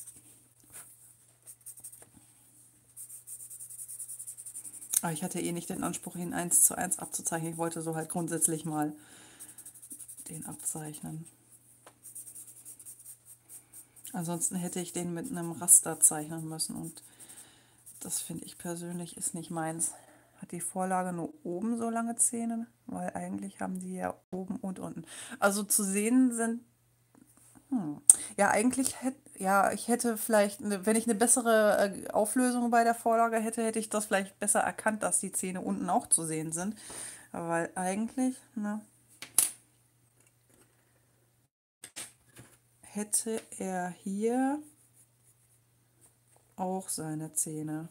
Aber ich hatte eh nicht den Anspruch, ihn 1:1 abzuzeichnen. Ich wollte so halt grundsätzlich mal den abzeichnen. Ansonsten hätte ich den mit einem Raster zeichnen müssen und das finde ich persönlich ist nicht meins. Hat die Vorlage nur oben so lange Zähne? Weil eigentlich haben die ja oben und unten. Also zu sehen sind. Ja, eigentlich hätte. Ja, ich hätte vielleicht, wenn ich eine bessere Auflösung bei der Vorlage hätte, hätte ich das vielleicht besser erkannt, dass die Zähne unten auch zu sehen sind. Weil eigentlich, ne, hätte er hier auch seine Zähne.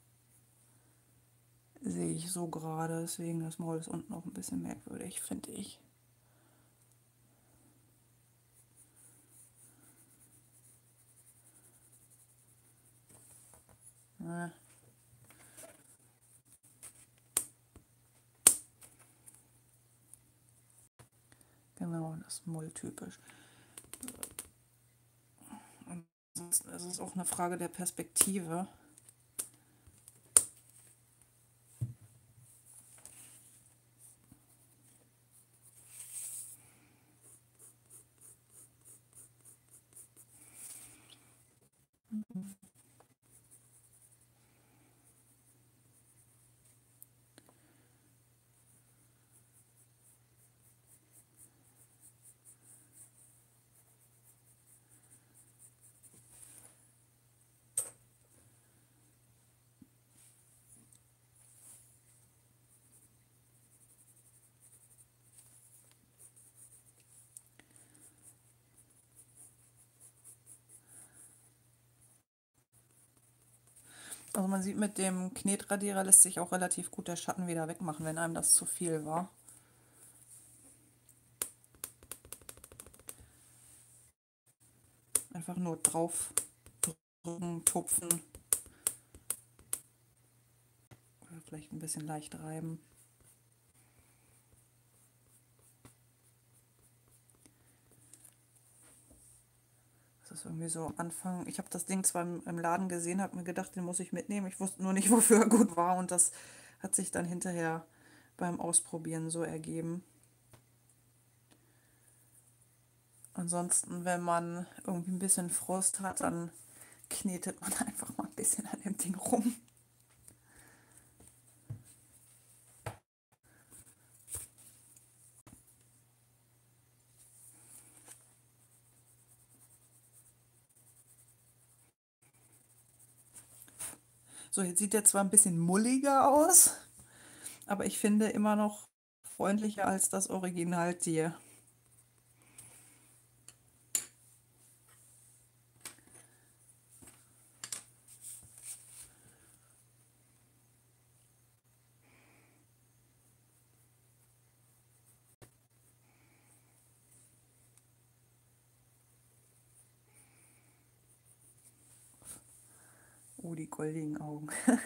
Sehe ich so gerade, deswegen das Maul ist unten auch ein bisschen merkwürdig, finde ich. Na, genau, das ist mulltypisch. Ansonsten ist es auch eine Frage der Perspektive. Also man sieht, mit dem Knetradierer lässt sich auch relativ gut der Schatten wieder wegmachen, wenn einem das zu viel war. Einfach nur drauf drücken, tupfen. Oder vielleicht ein bisschen leicht reiben. Das ist irgendwie so am Anfang. Ich habe das Ding zwar im Laden gesehen, habe mir gedacht, den muss ich mitnehmen. Ich wusste nur nicht, wofür er gut war. Und das hat sich dann hinterher beim Ausprobieren so ergeben. Ansonsten, wenn man irgendwie ein bisschen Frust hat, dann knetet man einfach mal ein bisschen an dem Ding rum. So, jetzt sieht der zwar ein bisschen mulliger aus, aber ich finde immer noch freundlicher als das Originaltier. Oh, die goldigen Augen.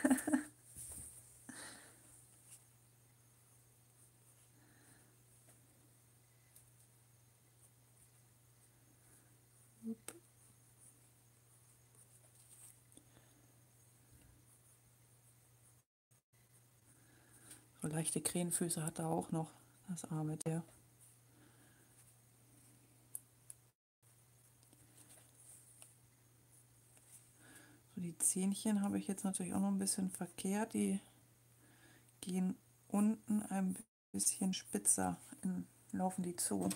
So leichte Krähenfüße hat er auch noch, das arme Tier. So, die Zähnchen habe ich jetzt natürlich auch noch ein bisschen verkehrt. Die gehen unten ein bisschen spitzer, laufen die zu.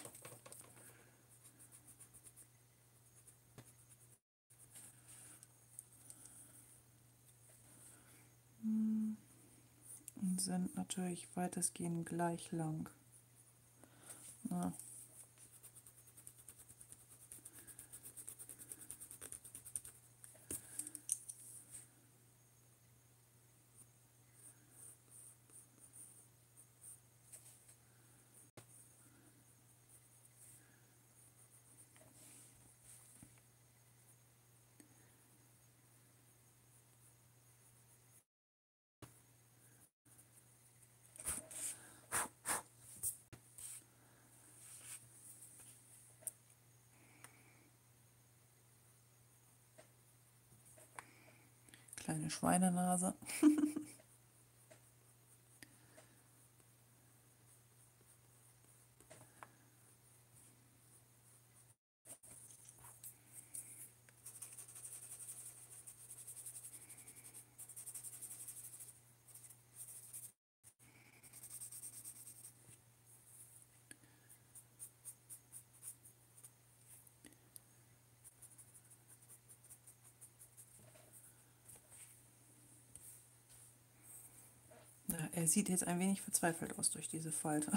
Und sind natürlich weitestgehend gleich lang. Na. Kleine Schweinenase. Ja, er sieht jetzt ein wenig verzweifelt aus durch diese Falte.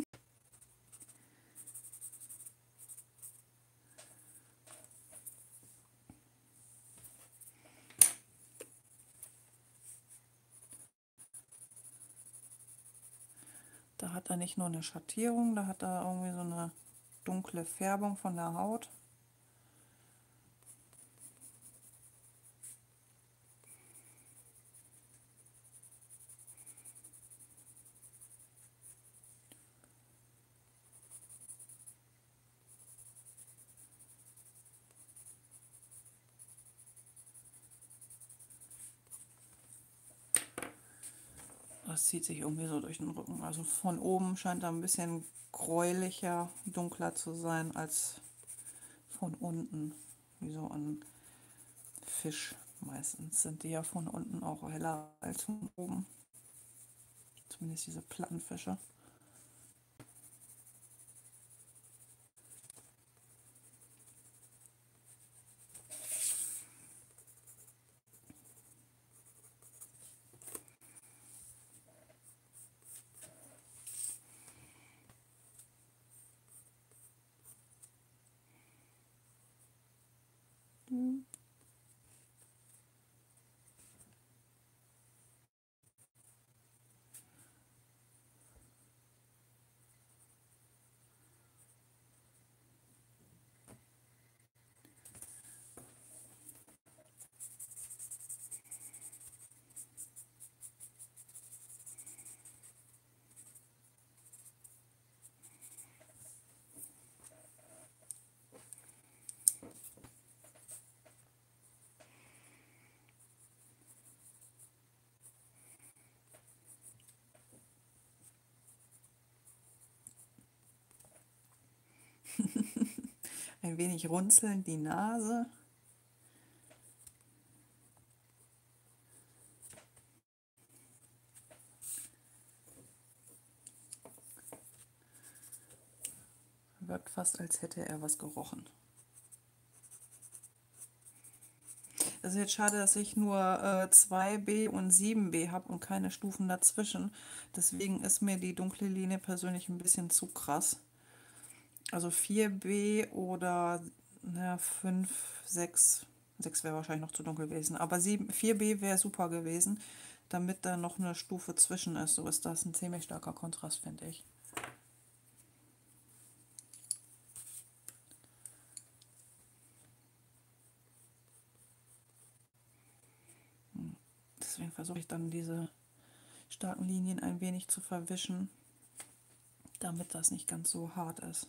Da hat er nicht nur eine Schattierung, da hat er irgendwie so eine dunkle Färbung von der Haut. Das zieht sich irgendwie so durch den Rücken. Also von oben scheint er ein bisschen gräulicher, dunkler zu sein als von unten. Wie so ein Fisch. Meistens sind die ja von unten auch heller als von oben. Zumindest diese Plattenfische. Ein wenig runzeln die Nase. Wirkt fast, als hätte er was gerochen. Es ist jetzt schade, dass ich nur 2B und 7B habe und keine Stufen dazwischen. Deswegen ist mir die dunkle Linie persönlich ein bisschen zu krass. Also 4B oder 5, 6. 6 wäre wahrscheinlich noch zu dunkel gewesen. Aber 4B wäre super gewesen, damit da noch eine Stufe zwischen ist. So ist das ein ziemlich starker Kontrast, finde ich. Deswegen versuche ich dann diese starken Linien ein wenig zu verwischen, damit das nicht ganz so hart ist.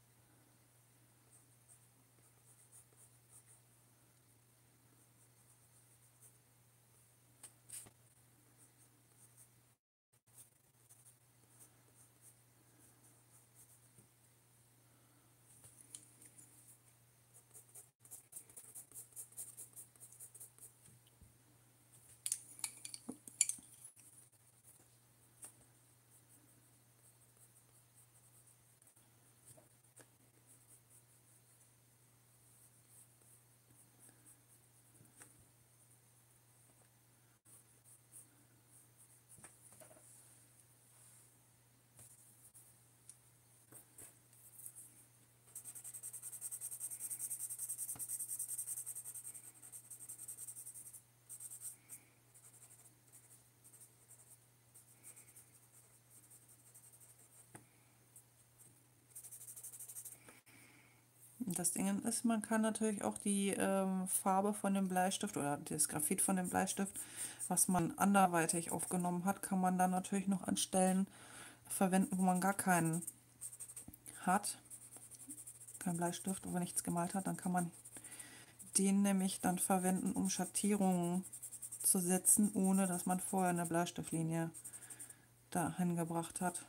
Das Ding ist, man kann natürlich auch die Farbe von dem Bleistift oder das Graphit von dem Bleistift, was man anderweitig aufgenommen hat, kann man dann natürlich noch an Stellen verwenden, wo man gar keinen hat, kein Bleistift, wo man nichts gemalt hat. Dann kann man den nämlich dann verwenden, um Schattierungen zu setzen, ohne dass man vorher eine Bleistiftlinie dahin gebracht hat.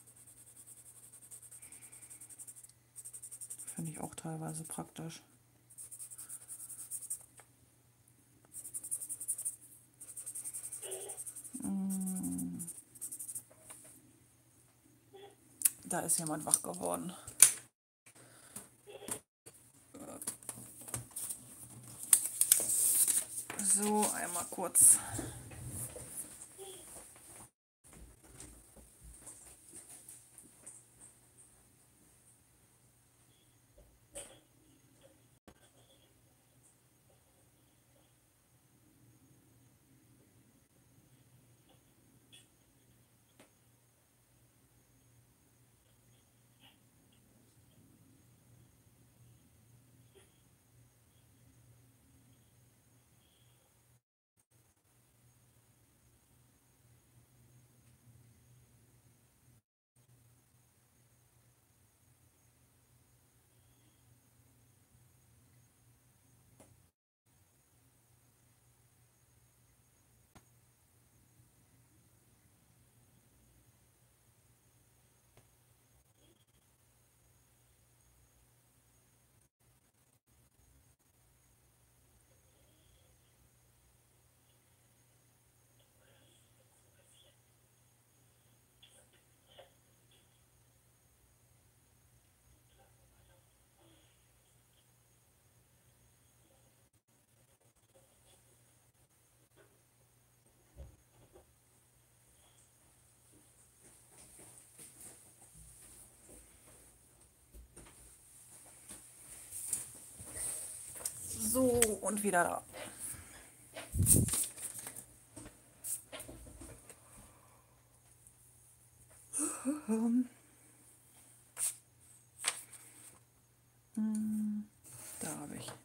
Finde ich auch teilweise praktisch. Da ist jemand wach geworden. So, einmal kurz. und wieder da. Da habe ich.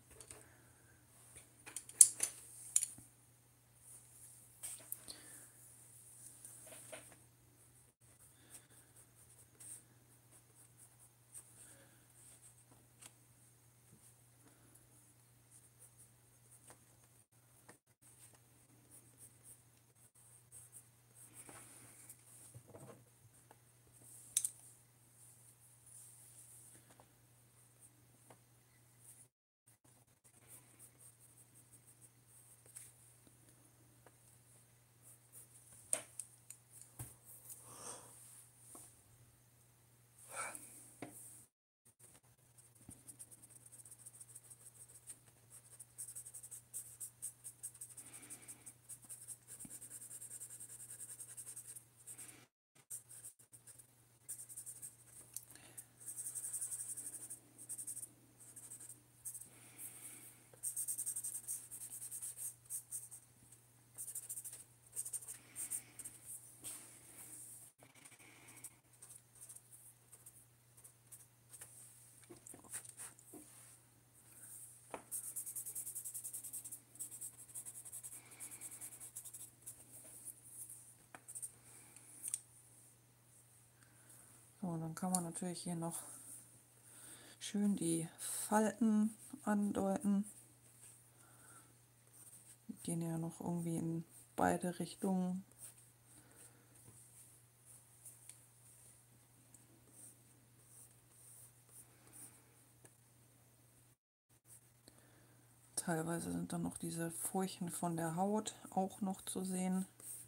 So, dann kann man natürlich hier noch schön die Falten andeuten. Die gehen ja noch irgendwie in beide Richtungen. Teilweise sind dann noch diese Furchen von der Haut auch noch zu sehen.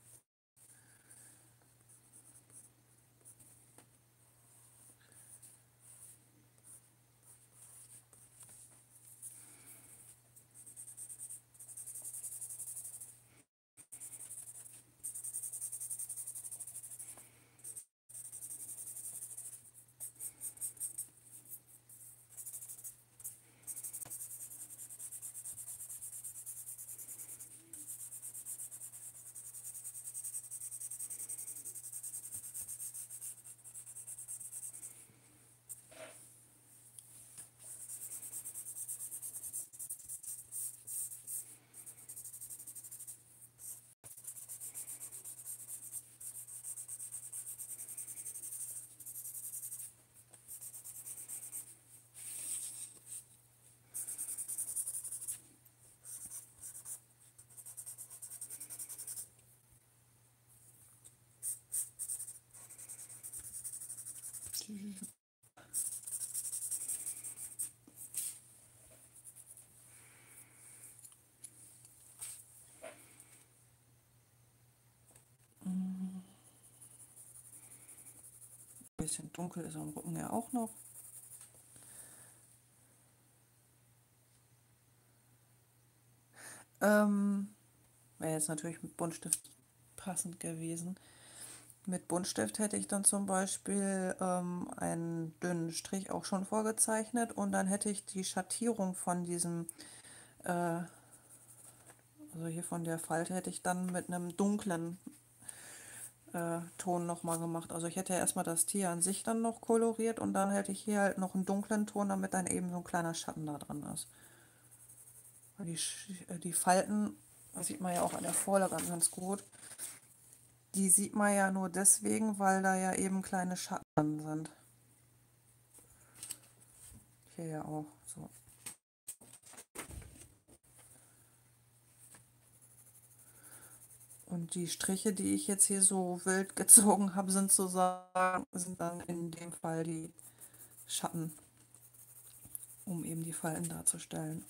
Ein bisschen dunkel ist am Rücken ja auch noch. Wäre jetzt natürlich mit Buntstift passend gewesen. Mit Buntstift hätte ich dann zum Beispiel einen dünnen Strich auch schon vorgezeichnet und dann hätte ich die Schattierung von diesem, also hier von der Falte, hätte ich dann mit einem dunklen Ton nochmal gemacht. Also ich hätte ja erstmal das Tier an sich dann noch koloriert und dann hätte ich hier halt noch einen dunklen Ton, damit dann eben so ein kleiner Schatten da drin ist. Die Falten, das sieht man ja auch an der Vorlage ganz gut. Die sieht man ja nur deswegen, weil da ja eben kleine Schatten drin sind. Hier ja auch so. Und die Striche, die ich jetzt hier so wild gezogen habe, sind dann in dem Fall die Schatten, um eben die Falten darzustellen.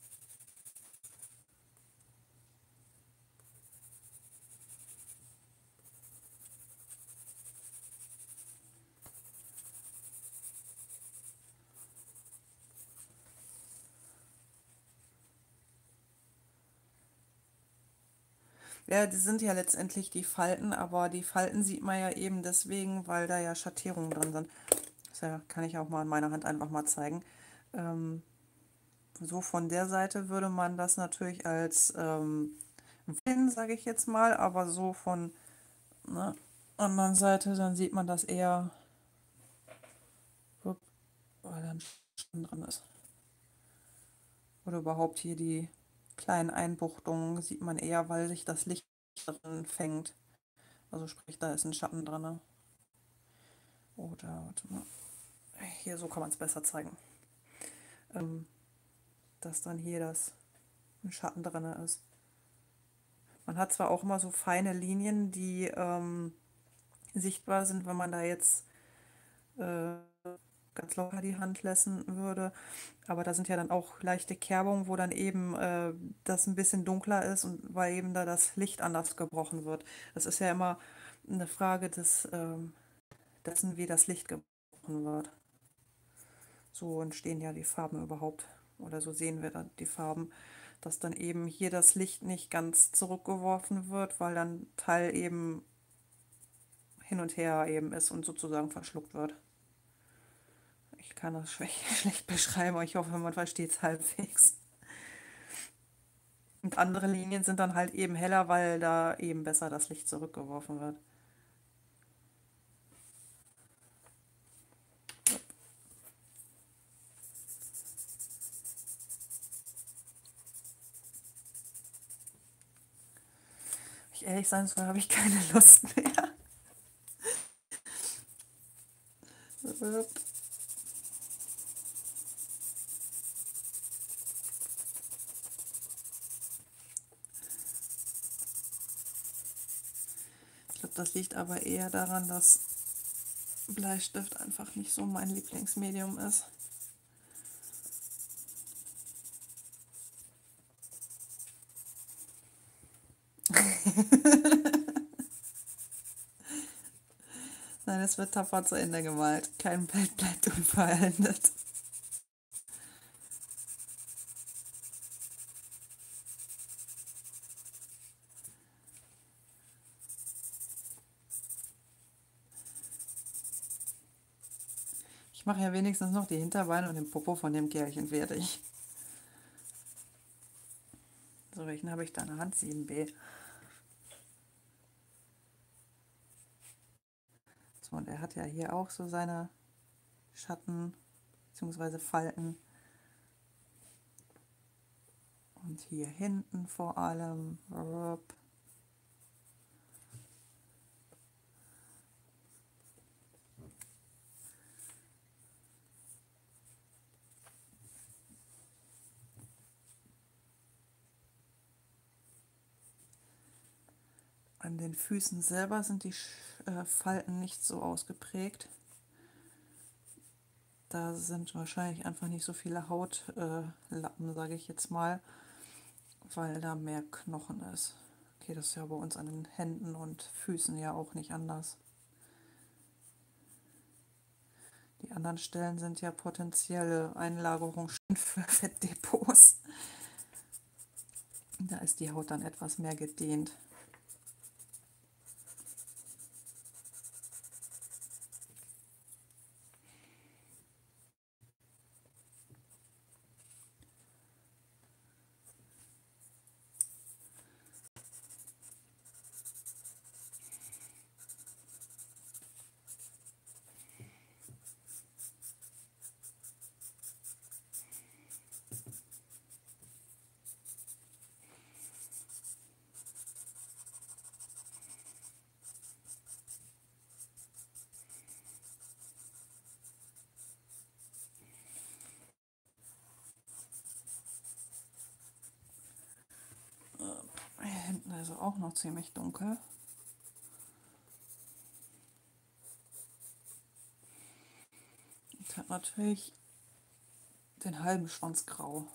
Ja, die sind ja letztendlich die Falten, aber die Falten sieht man ja eben deswegen, weil da ja Schattierungen drin sind. Das ja, kann ich auch mal in meiner Hand einfach mal zeigen. So von der Seite würde man das natürlich als sage ich jetzt mal, aber so von einer anderen Seite, dann sieht man das eher, upp, weil dann Schatten drin ist. Oder überhaupt hier die kleinen Einbuchtungen sieht man eher, weil sich das Licht drin fängt. Also sprich, da ist ein Schatten drin. Oder, warte mal, hier so kann man es besser zeigen. Dass dann hier das ein Schatten drin ist. Man hat zwar auch immer so feine Linien, die sichtbar sind, wenn man da jetzt äh, ganz locker die Hand lassen würde. Aber da sind ja dann auch leichte Kerbungen, wo dann eben das ein bisschen dunkler ist und weil eben da das Licht anders gebrochen wird. Das ist ja immer eine Frage dessen, wie das Licht gebrochen wird. So entstehen ja die Farben überhaupt. Oder so sehen wir dann die Farben, dass dann eben hier das Licht nicht ganz zurückgeworfen wird, weil dann Teil eben hin und her eben ist und sozusagen verschluckt wird. Ich kann das schlecht beschreiben, aber ich hoffe, man versteht es halbwegs. Und andere Linien sind dann halt eben heller, weil da eben besser das Licht zurückgeworfen wird. Ich ehrlich sein soll, habe ich keine Lust mehr. Ich glaube, das liegt aber eher daran, dass Bleistift einfach nicht so mein Lieblingsmedium ist. Nein, es wird tapfer zu Ende gemalt. Kein Bild bleibt unvollendet. Ich mache ja wenigstens noch die Hinterbeine und den Popo von dem Kerlchen fertig. So, welchen habe ich da in der Hand? 7B. So, und er hat ja hier auch so seine Schatten bzw. Falten. Und hier hinten vor allem. An den Füßen selber sind die Falten nicht so ausgeprägt. Da sind wahrscheinlich einfach nicht so viele Hautlappen, sage ich jetzt mal, weil da mehr Knochen ist. Okay, das ist ja bei uns an den Händen und Füßen ja auch nicht anders. Die anderen Stellen sind ja potenzielle Einlagerungen für Fettdepots. Da ist die Haut dann etwas mehr gedehnt. Hier hinten ist er auch noch ziemlich dunkel. Und hat natürlich den halben Schwanz grau.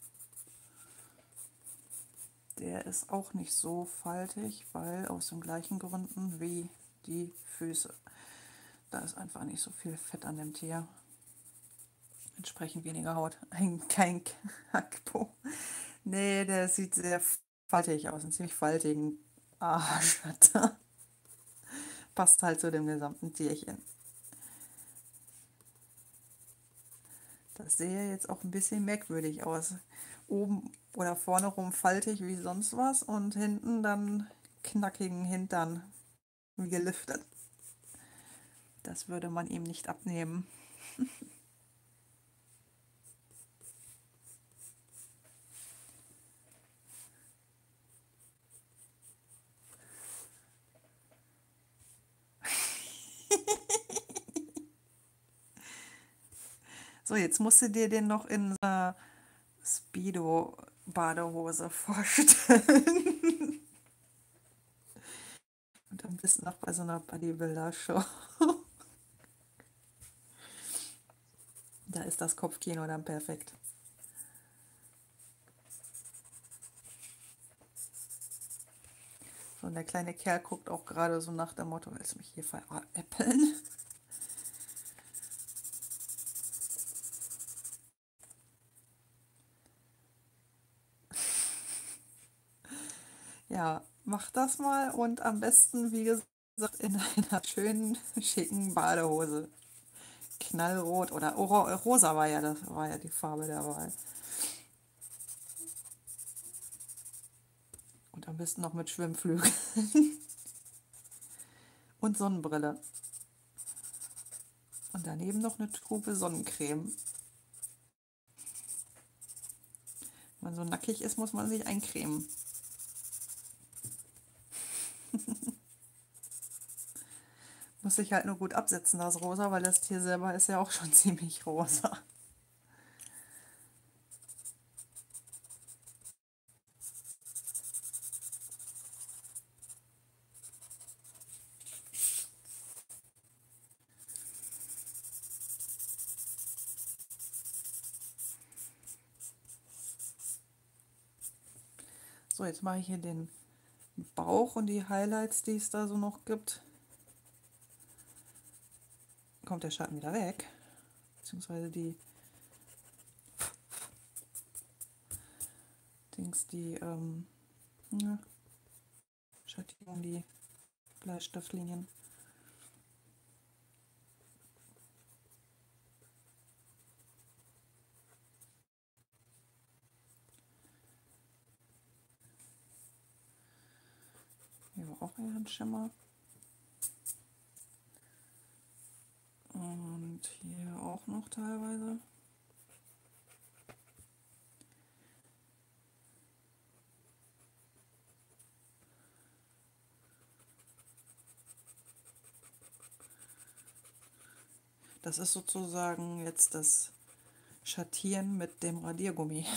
Der ist auch nicht so faltig, weil aus den gleichen Gründen wie die Füße. Da ist einfach nicht so viel Fett an dem Tier. Entsprechend weniger Haut. Kein Hackpo. Nee, der sieht sehr faltig aus. Einen ziemlich faltigen Arsch hat er. Passt halt zu dem gesamten Tierchen. Das sähe jetzt auch ein bisschen merkwürdig aus. Oben oder vorne rum faltig wie sonst was und hinten dann knackigen Hintern wie geliftet. Das würde man ihm nicht abnehmen. So, jetzt musst du dir den noch in so einer Speedo-Badehose vorstellen. Und am besten noch bei so einer Bodybuilder-Show. Da ist das Kopfkino dann perfekt. So, und der kleine Kerl guckt auch gerade so nach dem Motto, willst du mich hier veräppeln? Ja, mach das mal und am besten, wie gesagt, in einer schönen, schicken Badehose. Knallrot oder rosa war ja, das war ja die Farbe der Wahl. Und am besten noch mit Schwimmflügeln und Sonnenbrille. Und daneben noch eine Tube Sonnencreme. Wenn man so nackig ist, muss man sich eincremen. Muss sich halt nur gut absetzen, das Rosa, weil das Tier selber ist ja auch schon ziemlich rosa. So, jetzt mache ich hier den Bauch und die Highlights, die es da so noch gibt. Kommt der Schatten wieder weg, beziehungsweise die Dings, die ja, Schattierung, die Bleistiftlinien. Hier war auch eher ein Schimmer. Und hier auch noch teilweise. Das ist sozusagen jetzt das Schattieren mit dem Radiergummi.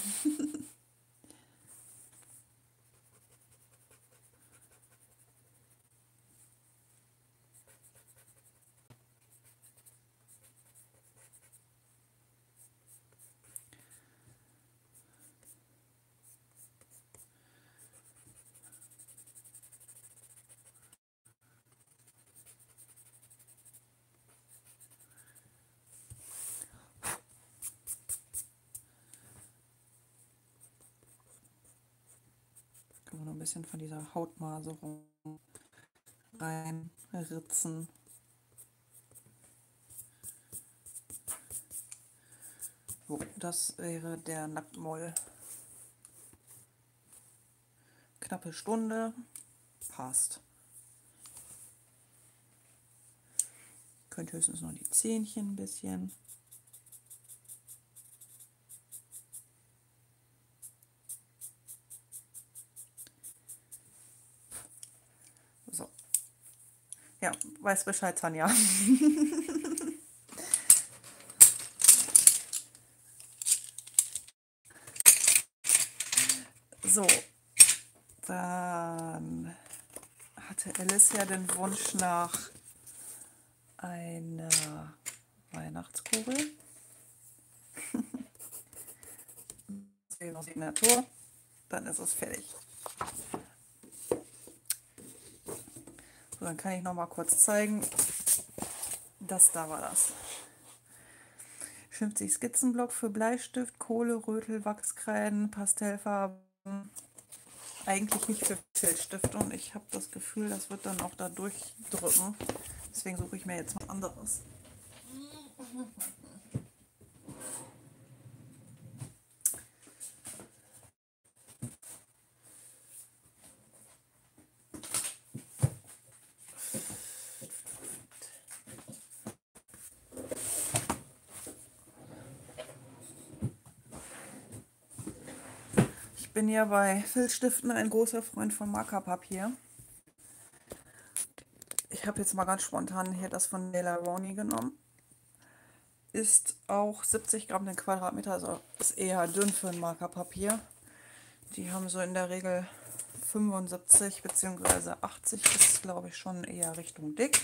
Kann man noch ein bisschen von dieser Hautmaserung reinritzen. So, das wäre der Nacktmull. Knappe Stunde, passt. Könnt höchstens noch die Zähnchen ein bisschen. So. Ja, weiß Bescheid, Tanja. So, dann hatte Alice ja den Wunsch nach einer Weihnachtskugel. Signatur, dann ist es fertig. So, dann kann ich noch mal kurz zeigen. Das da war das. 50 Skizzenblock für Bleistift, Kohle, Rötel, Wachskreiden, Pastellfarben. Eigentlich nicht für Filzstifte und ich habe das Gefühl, das wird dann auch da durchdrücken. Deswegen suche ich mir jetzt was anderes. bin ja bei Filzstiften ein großer Freund von Markerpapier. Ich habe jetzt mal ganz spontan hier das von Daler-Rowney genommen. Ist auch 70 Gramm den Quadratmeter, also ist eher dünn für ein Markerpapier. Die haben so in der Regel 75 bzw. 80, ist glaube ich schon eher Richtung dick.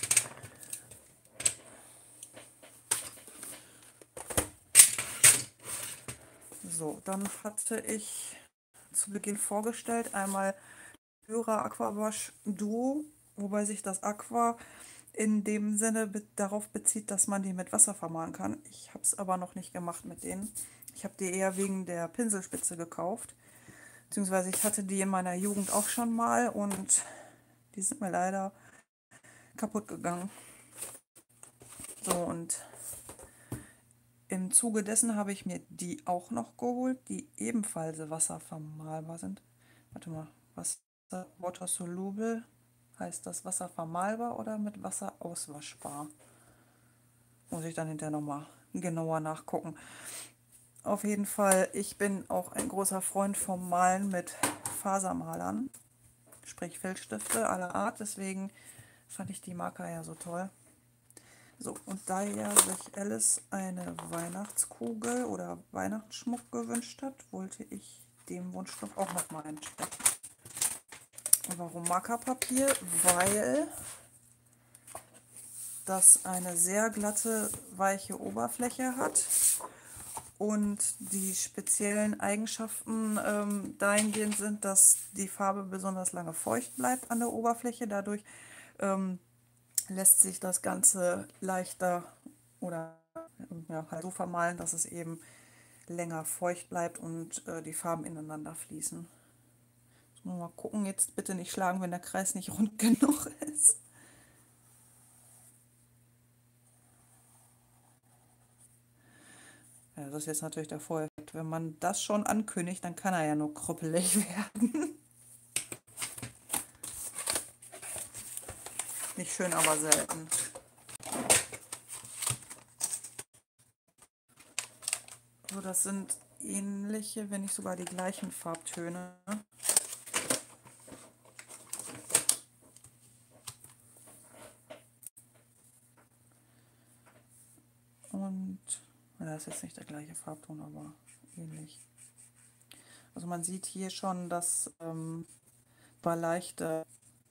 So, dann hatte ich zu Beginn vorgestellt einmal Lyra Aquawash Duo, wobei sich das Aqua in dem Sinne darauf bezieht, dass man die mit Wasser vermalen kann. Ich habe es aber noch nicht gemacht mit denen. Ich habe die eher wegen der Pinselspitze gekauft. Beziehungsweise ich hatte die in meiner Jugend auch schon mal und die sind mir leider kaputt gegangen. So, und im Zuge dessen habe ich mir die auch noch geholt, die ebenfalls wasservermalbar sind. Warte mal, Water Soluble, heißt das wasservermalbar oder mit Wasser auswaschbar? Muss ich dann hinterher nochmal genauer nachgucken. Auf jeden Fall, ich bin auch ein großer Freund vom Malen mit Fasermalern, sprich Filzstifte aller Art, deswegen fand ich die Marker ja so toll. So, und da ja sich Alice eine Weihnachtskugel oder Weihnachtsschmuck gewünscht hat, wollte ich dem Wunsch doch auch nochmal entsprechen. Und warum Markerpapier? Weil das eine sehr glatte, weiche Oberfläche hat und die speziellen Eigenschaften dahingehend sind, dass die Farbe besonders lange feucht bleibt an der Oberfläche. Dadurch lässt sich das Ganze leichter oder ja, halt so vermalen, dass es eben länger feucht bleibt und die Farben ineinander fließen. Mal gucken, jetzt bitte nicht schlagen, wenn der Kreis nicht rund genug ist. Ja, das ist jetzt natürlich der Voreffekt. Wenn man das schon ankündigt, dann kann er ja nur krüppelig werden. Nicht schön, aber selten. So, das sind ähnliche, wenn nicht sogar die gleichen Farbtöne. Und das ist jetzt nicht der gleiche Farbton, aber ähnlich. Also man sieht hier schon, dass bei leichte,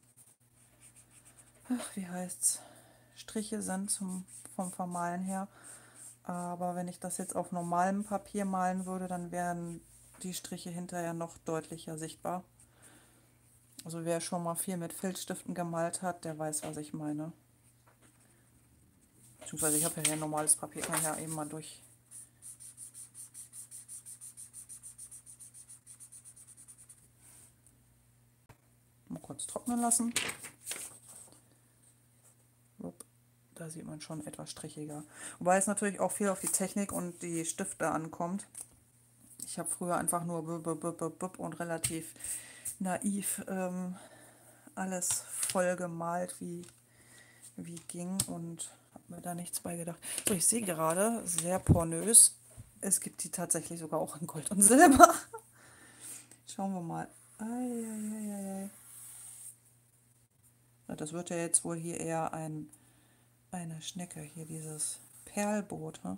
wie heißt's, Striche sind vom Vermalen her. Aber wenn ich das jetzt auf normalem Papier malen würde, dann wären die Striche hinterher noch deutlicher sichtbar. Also wer schon mal viel mit Filzstiften gemalt hat, der weiß, was ich meine. Beziehungsweise ich habe ja hier ein normales Papier, kann ja eben mal durch. Mal kurz trocknen lassen. Da sieht man schon etwas strichiger. Wobei es natürlich auch viel auf die Technik und die Stifte ankommt. Ich habe früher einfach nur und relativ naiv alles voll gemalt, wie ging und habe mir da nichts bei gedacht. So, ich sehe gerade, sehr pornös, es gibt die tatsächlich sogar auch in Gold und Silber. Schauen wir mal. Eieieiei. Das wird ja jetzt wohl hier eher eine Schnecke, hier dieses Perlboot. Ne?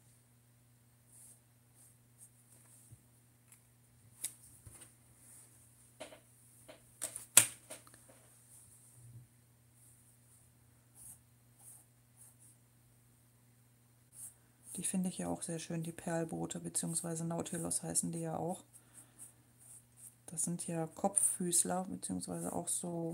Die finde ich ja auch sehr schön, die Perlboote, beziehungsweise Nautilus heißen die ja auch. Das sind ja Kopffüßler, beziehungsweise auch so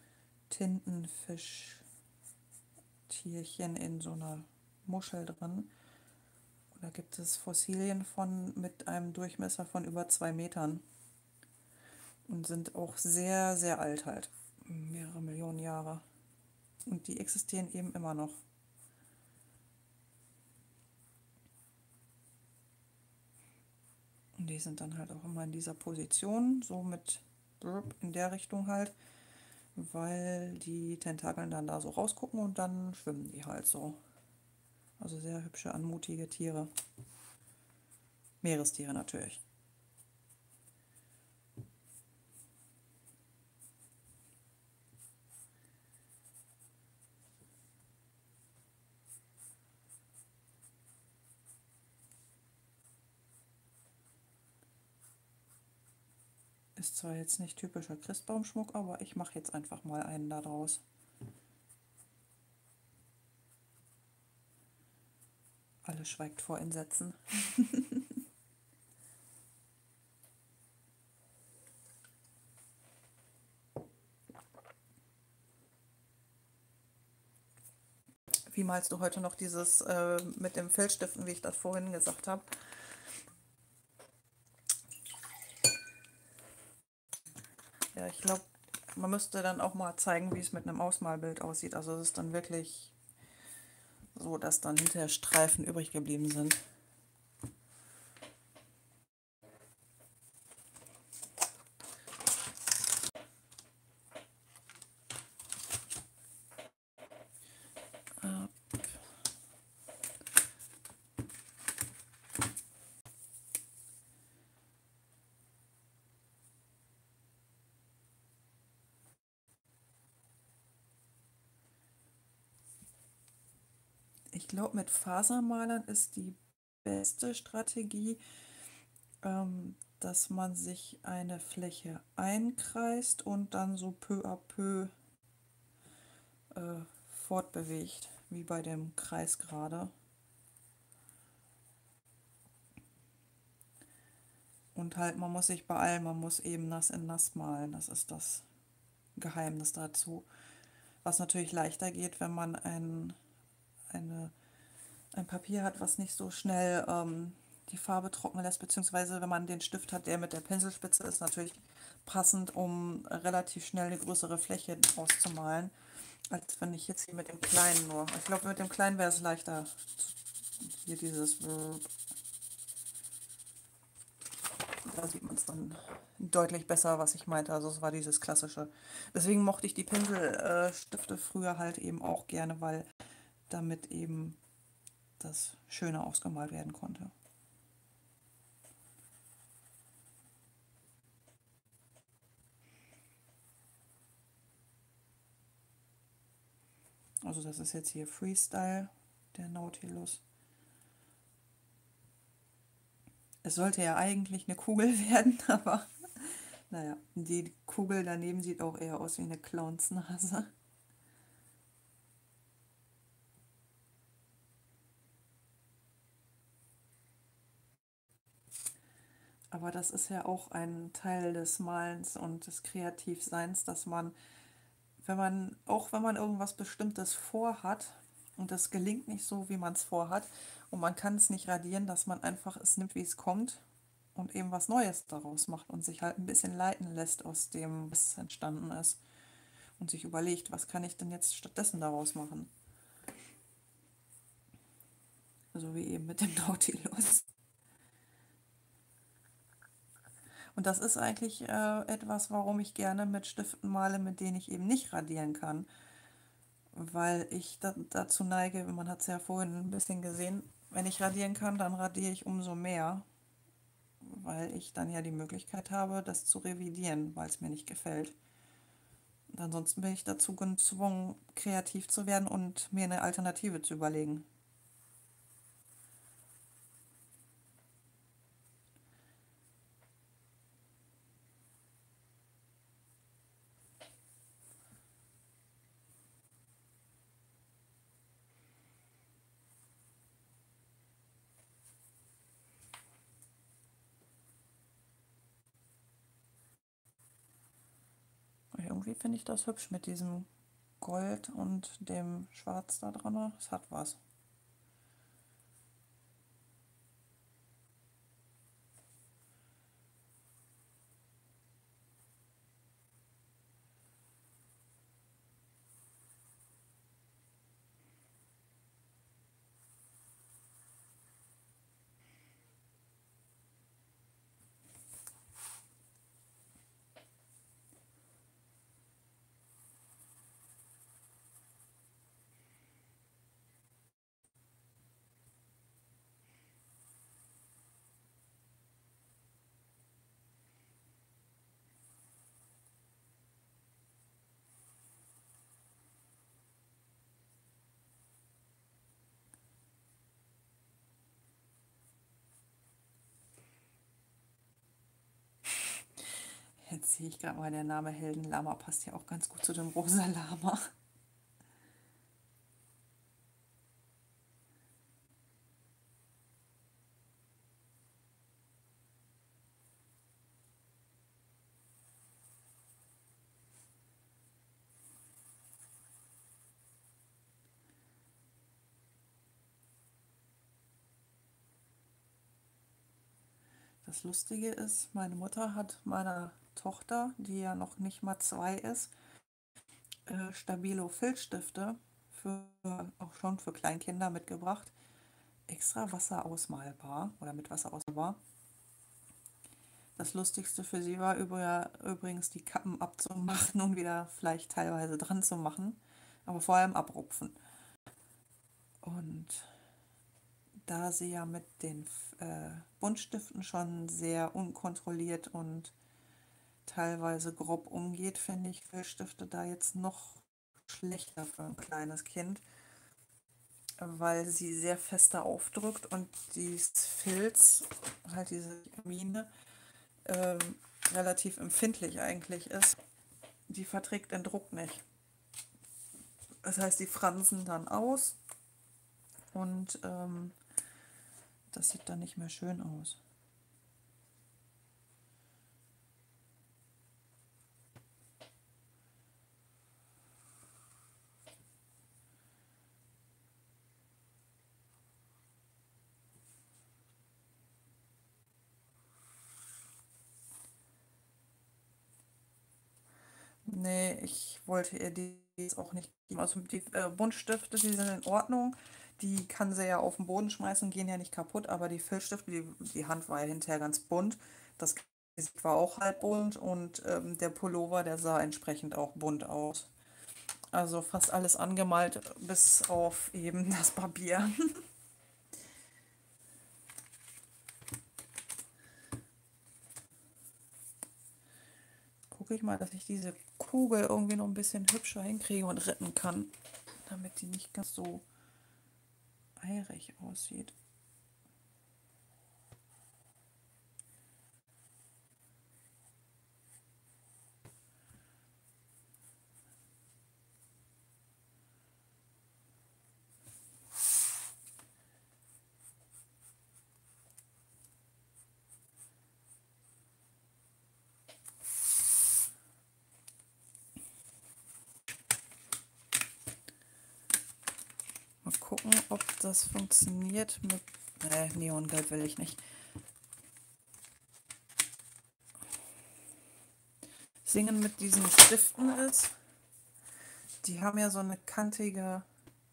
Tintenfischtierchen in so einer Muschel drin. Da gibt es Fossilien von mit einem Durchmesser von über 2 Metern und sind auch sehr, sehr alt halt. Mehrere Millionen Jahre. Und die existieren eben immer noch. Und die sind dann halt auch immer in dieser Position, so mit in der Richtung halt, weil die Tentakeln dann da so rausgucken und dann schwimmen die halt so. Also sehr hübsche, anmutige Tiere. Meerestiere natürlich. Ist zwar jetzt nicht typischer Christbaumschmuck, aber ich mache jetzt einfach mal einen da draus. Alles schweigt vor Entsetzen. Wie malst du heute noch dieses mit dem Filzstiften, wie ich das vorhin gesagt habe? Ja, ich glaube, man müsste dann auch mal zeigen, wie es mit einem Ausmalbild aussieht. Also es ist dann wirklich so, dass dann hinterher Streifen übrig geblieben sind. Ich glaube, mit Fasermalern ist die beste Strategie, dass man sich eine Fläche einkreist und dann so peu à peu fortbewegt, wie bei dem Kreis gerade. Und halt, man muss sich beeilen, man muss eben nass in nass malen. Das ist das Geheimnis dazu. Was natürlich leichter geht, wenn man ein Papier hat, was nicht so schnell die Farbe trocknen lässt, beziehungsweise wenn man den Stift hat, der mit der Pinselspitze ist, natürlich passend, um relativ schnell eine größere Fläche auszumalen, als wenn ich jetzt hier mit dem Kleinen nur. Ich glaube, mit dem Kleinen wäre es leichter. Hier dieses, da sieht man es dann deutlich besser, was ich meinte. Also es war dieses klassische. Deswegen mochte ich die Pinselstifte früher halt eben auch gerne, weil damit eben das schöner ausgemalt werden konnte. Also das ist jetzt hier Freestyle, der Nautilus. Es sollte ja eigentlich eine Kugel werden, aber naja, die Kugel daneben sieht auch eher aus wie eine Clownsnase. Aber das ist ja auch ein Teil des Malens und des Kreativseins, dass man, auch wenn man irgendwas Bestimmtes vorhat und das gelingt nicht so, wie man es vorhat und man kann es nicht radieren, dass man einfach es nimmt, wie es kommt und eben was Neues daraus macht und sich halt ein bisschen leiten lässt aus dem, was entstanden ist und sich überlegt, was kann ich denn jetzt stattdessen daraus machen. So wie eben mit dem Nautilus. Und das ist eigentlich etwas, warum ich gerne mit Stiften male, mit denen ich eben nicht radieren kann. Weil ich dazu neige, man hat es ja vorhin ein bisschen gesehen, wenn ich radieren kann, dann radiere ich umso mehr, weil ich dann ja die Möglichkeit habe, das zu revidieren, weil es mir nicht gefällt. Und ansonsten bin ich dazu gezwungen, kreativ zu werden und mir eine Alternative zu überlegen. Irgendwie finde ich das hübsch mit diesem Gold und dem Schwarz da dran. Es hat was. Jetzt sehe ich gerade mal, der Name Heldenlama passt ja auch ganz gut zu dem rosa Lama. Das Lustige ist, meine Mutter hat meiner Tochter, die ja noch nicht mal 2 ist, Stabilo Filzstifte für, auch schon für Kleinkinder mitgebracht. Extra Wasser ausmalbar oder mit Wasser ausmalbar. Das Lustigste für sie war übrigens die Kappen abzumachen und wieder vielleicht teilweise dran zu machen, aber vor allem abrupfen. Und da sie ja mit den Buntstiften schon sehr unkontrolliert und teilweise grob umgeht, finde ich Filzstifte da jetzt noch schlechter für ein kleines Kind, weil sie sehr fester aufdrückt und dieses Filz, halt diese Mine, ähm, relativ empfindlich eigentlich ist. Die verträgt den Druck nicht. Das heißt, die fransen dann aus und das sieht dann nicht mehr schön aus. Nee, ich wollte ihr die jetzt auch nicht geben. Also die Buntstifte, die sind in Ordnung. Die kann sie ja auf den Boden schmeißen, gehen ja nicht kaputt, aber die Filzstifte, die Hand war ja hinterher ganz bunt. Das Gesicht war auch halb bunt und der Pullover, der sah entsprechend auch bunt aus. Also fast alles angemalt, bis auf eben das Papier. Gucke ich mal, dass ich diese Kugel irgendwie noch ein bisschen hübscher hinkriege und retten kann, damit die nicht ganz so eirig aussieht. Mal gucken, ob das funktioniert mit... Neongelb will ich nicht. Singen mit diesen Stiften ist, die haben ja so eine kantige...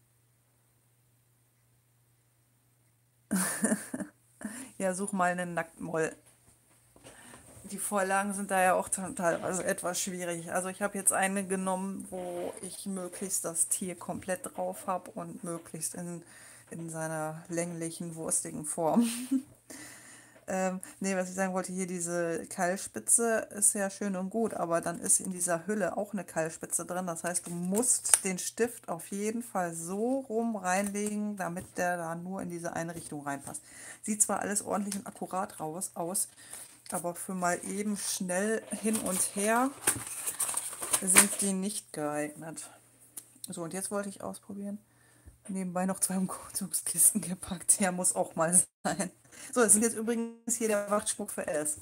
Ja, such mal einen Nacktmoll. Die Vorlagen sind da ja auch teilweise etwas schwierig. Also ich habe jetzt eine genommen, wo ich möglichst das Tier komplett drauf habe und möglichst in seiner länglichen, wurstigen Form. Nee, was ich sagen wollte, hier diese Keilspitze ist ja schön und gut, aber dann ist in dieser Hülle auch eine Keilspitze drin. Das heißt, du musst den Stift auf jeden Fall so rum reinlegen, damit der da nur in diese eine Richtung reinpasst. Sieht zwar alles ordentlich und akkurat aus, aber für mal eben schnell hin und her sind die nicht geeignet. So, und jetzt wollte ich ausprobieren. Nebenbei noch 2 Umzugskisten gepackt. Der muss auch mal sein. So, das sind jetzt übrigens hier der Wachtschmuck für Alice.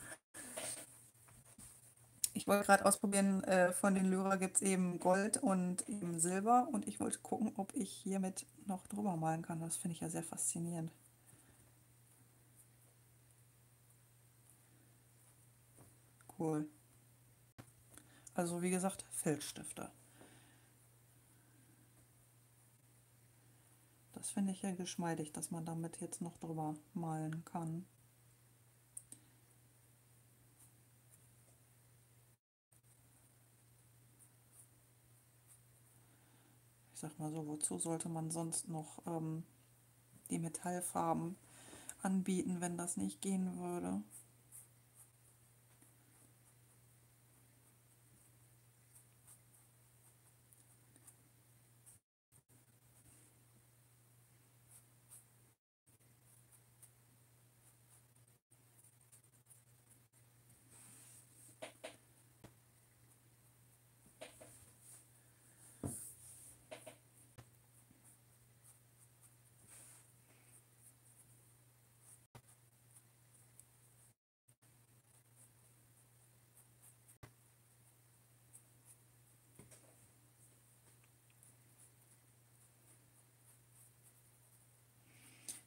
Ich wollte gerade ausprobieren, von den Lyra gibt es eben Gold und eben Silber. Und ich wollte gucken, ob ich hiermit noch drüber malen kann. Das finde ich ja sehr faszinierend. Cool. Also wie gesagt, Filzstifte. Das finde ich ja geschmeidig, dass man damit jetzt noch drüber malen kann. Ich sag mal so, wozu sollte man sonst noch die Metallfarben anbieten, wenn das nicht gehen würde?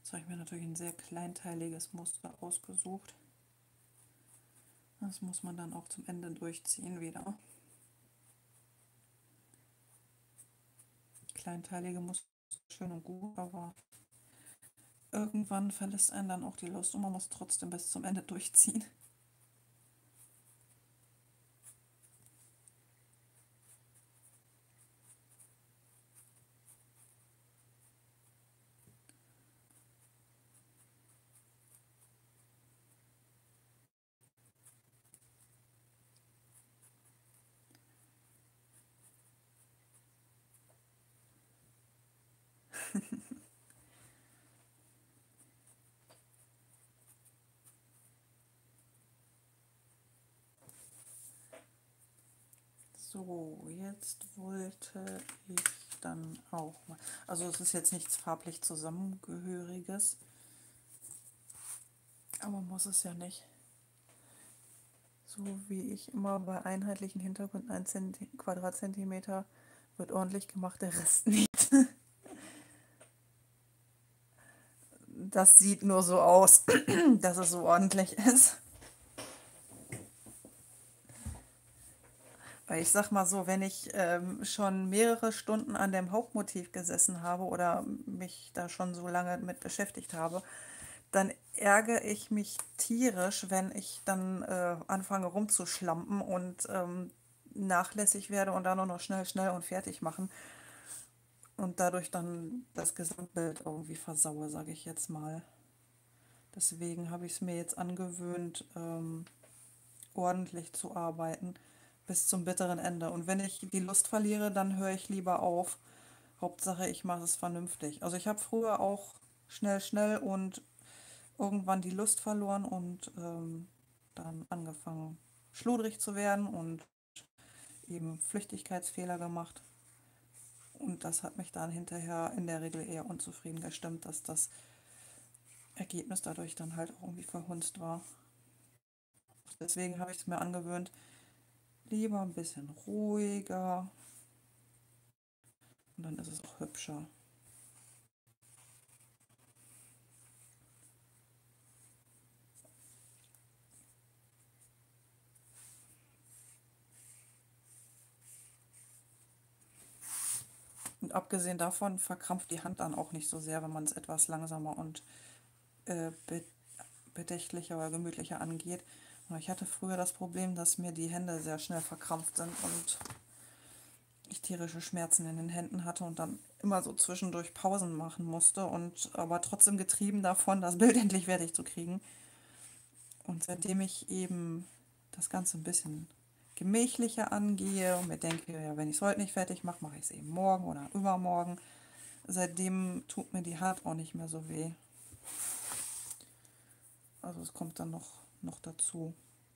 Jetzt habe ich mir natürlich ein sehr kleinteiliges Muster ausgesucht. Das muss man dann auch zum Ende durchziehen wieder. Kleinteilige Muster schön und gut, aber irgendwann verlässt einen dann auch die Lust und man muss trotzdem bis zum Ende durchziehen. So, jetzt wollte ich dann auch mal, also es ist jetzt nichts farblich zusammengehöriges, aber muss es ja nicht. So wie ich immer bei einheitlichen Hintergründen 1 Quadratzentimeter wird ordentlich gemacht, der Rest nicht. Das sieht nur so aus, dass es so ordentlich ist. Weil ich sag mal so, wenn ich schon mehrere Stunden an dem Hauptmotiv gesessen habe oder mich da schon so lange mit beschäftigt habe, dann ärgere ich mich tierisch, wenn ich dann anfange rumzuschlampen und nachlässig werde und dann nur noch schnell, schnell und fertig machen und dadurch dann das Gesamtbild irgendwie versaue, sage ich jetzt mal. Deswegen habe ich es mir jetzt angewöhnt, ordentlich zu arbeiten bis zum bitteren Ende. Und wenn ich die Lust verliere, dann höre ich lieber auf. Hauptsache, ich mache es vernünftig. Also ich habe früher auch schnell, schnell und irgendwann die Lust verloren und dann angefangen schludrig zu werden und eben Flüchtigkeitsfehler gemacht. Und das hat mich dann hinterher in der Regel eher unzufrieden gestimmt, dass das Ergebnis dadurch dann halt auch irgendwie verhunzt war. Deswegen habe ich es mir angewöhnt, lieber ein bisschen ruhiger und dann ist es auch hübscher. Und abgesehen davon verkrampft die Hand dann auch nicht so sehr, wenn man es etwas langsamer und be bedächtlicher oder gemütlicher angeht. Aber ich hatte früher das Problem, dass mir die Hände sehr schnell verkrampft sind und ich tierische Schmerzen in den Händen hatte und dann immer so zwischendurch Pausen machen musste und aber trotzdem getrieben davon, das Bild endlich fertig zu kriegen. Und seitdem ich eben das Ganze ein bisschen gemächlicher angehe und mir denke, ja, wenn ich es heute nicht fertig mache, mache ich es eben morgen oder übermorgen. Seitdem tut mir die Hand auch nicht mehr so weh. Also es kommt dann noch dazu.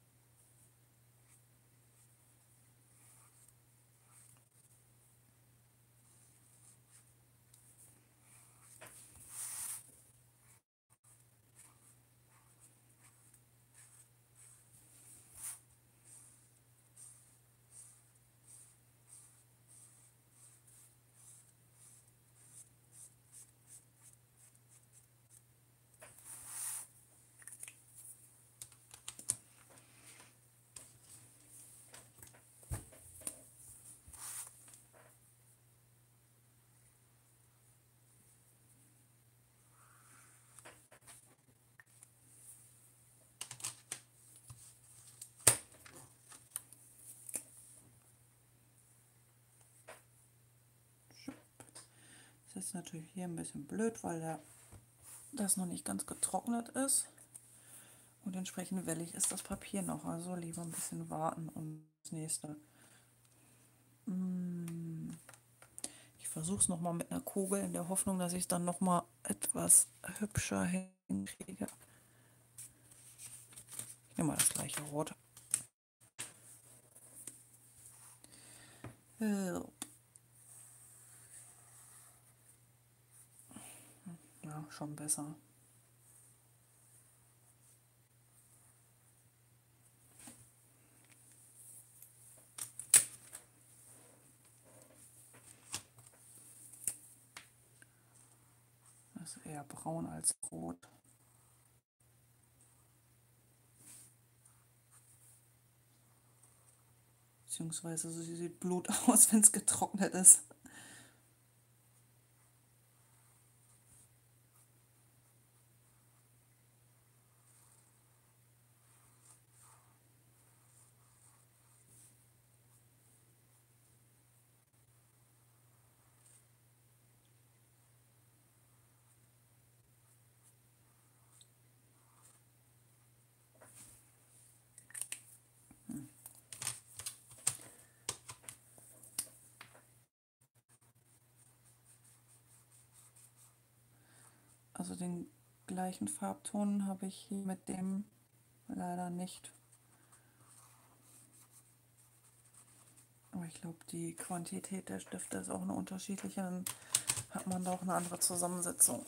Das ist natürlich hier ein bisschen blöd, weil das noch nicht ganz getrocknet ist. Und entsprechend wellig ist das Papier noch. Also lieber ein bisschen warten und das nächste. Ich versuche es nochmal mit einer Kugel in der Hoffnung, dass ich es dann nochmal etwas hübscher hinkriege. Ich nehme mal das gleiche Rot. Ja, schon besser. Das ist eher braun als rot. Beziehungsweise sie sieht Blut aus, wenn es getrocknet ist. Also den gleichen Farbton habe ich hier mit dem leider nicht. Aber ich glaube, die Quantität der Stifte ist auch eine unterschiedliche. Dann hat man da auch eine andere Zusammensetzung.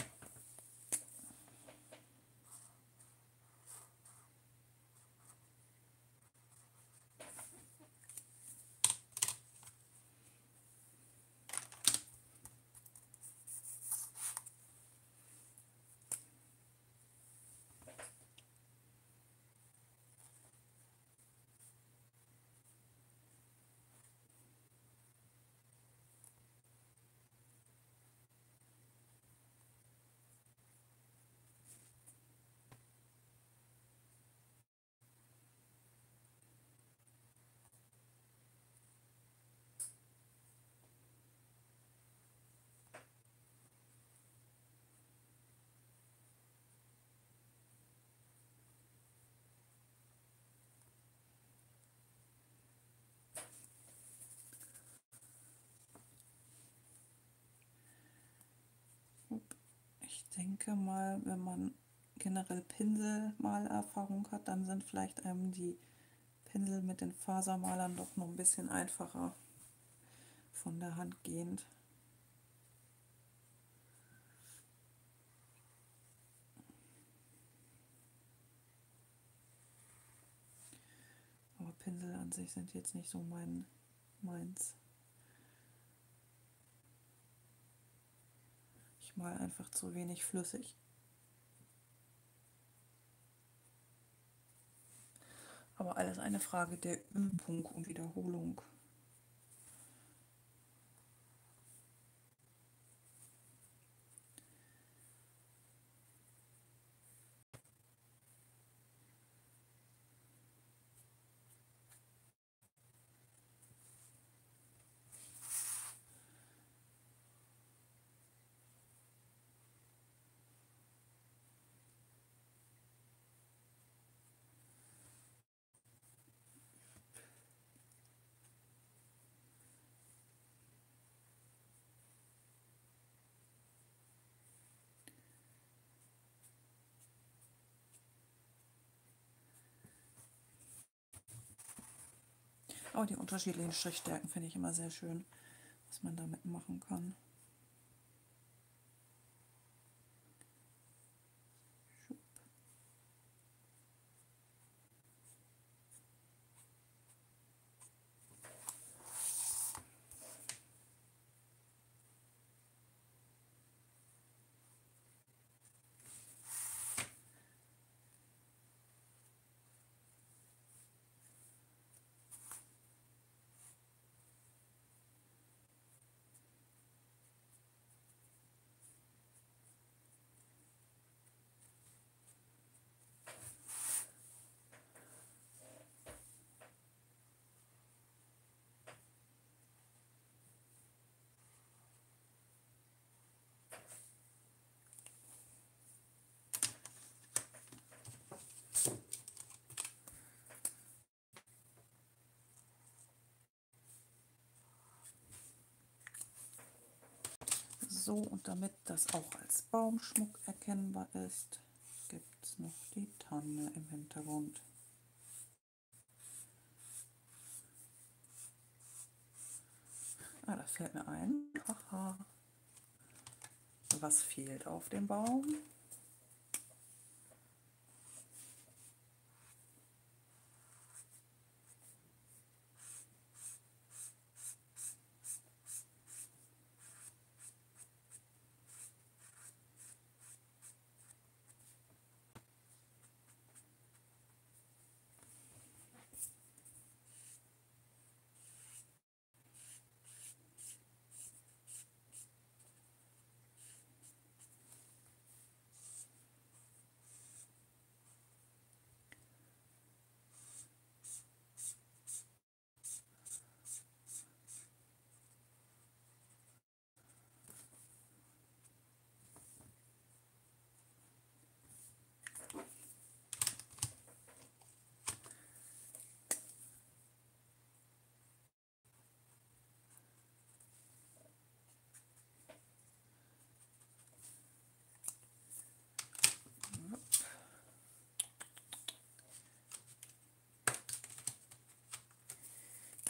Ich denke mal, wenn man generell Pinselmalerfahrung hat, dann sind vielleicht einem die Pinsel mit den Fasermalern doch noch ein bisschen einfacher von der Hand gehend. Aber Pinsel an sich sind jetzt nicht so meins. Ich mal einfach zu wenig flüssig. Aber alles eine Frage der Übung und Wiederholung. Aber die unterschiedlichen Strichstärken finde ich immer sehr schön, was man damit machen kann. So, und damit das auch als Baumschmuck erkennbar ist, gibt es noch die Tanne im Hintergrund. Ah, da fällt mir ein. Aha. Was fehlt auf dem Baum?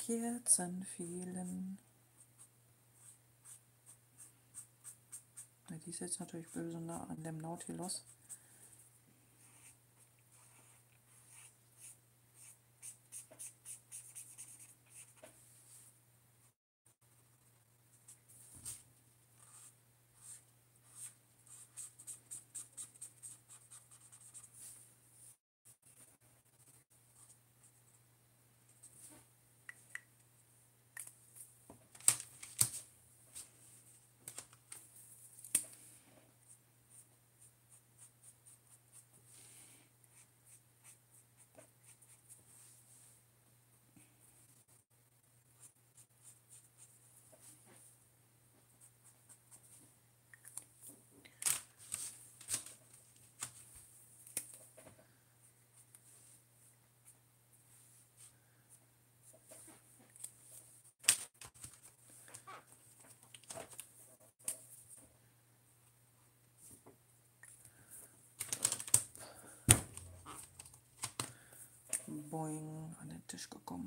Kerzen fehlen. Ja, die ist jetzt natürlich böse nah an dem Nautilus. Boing, an den Tisch gekommen.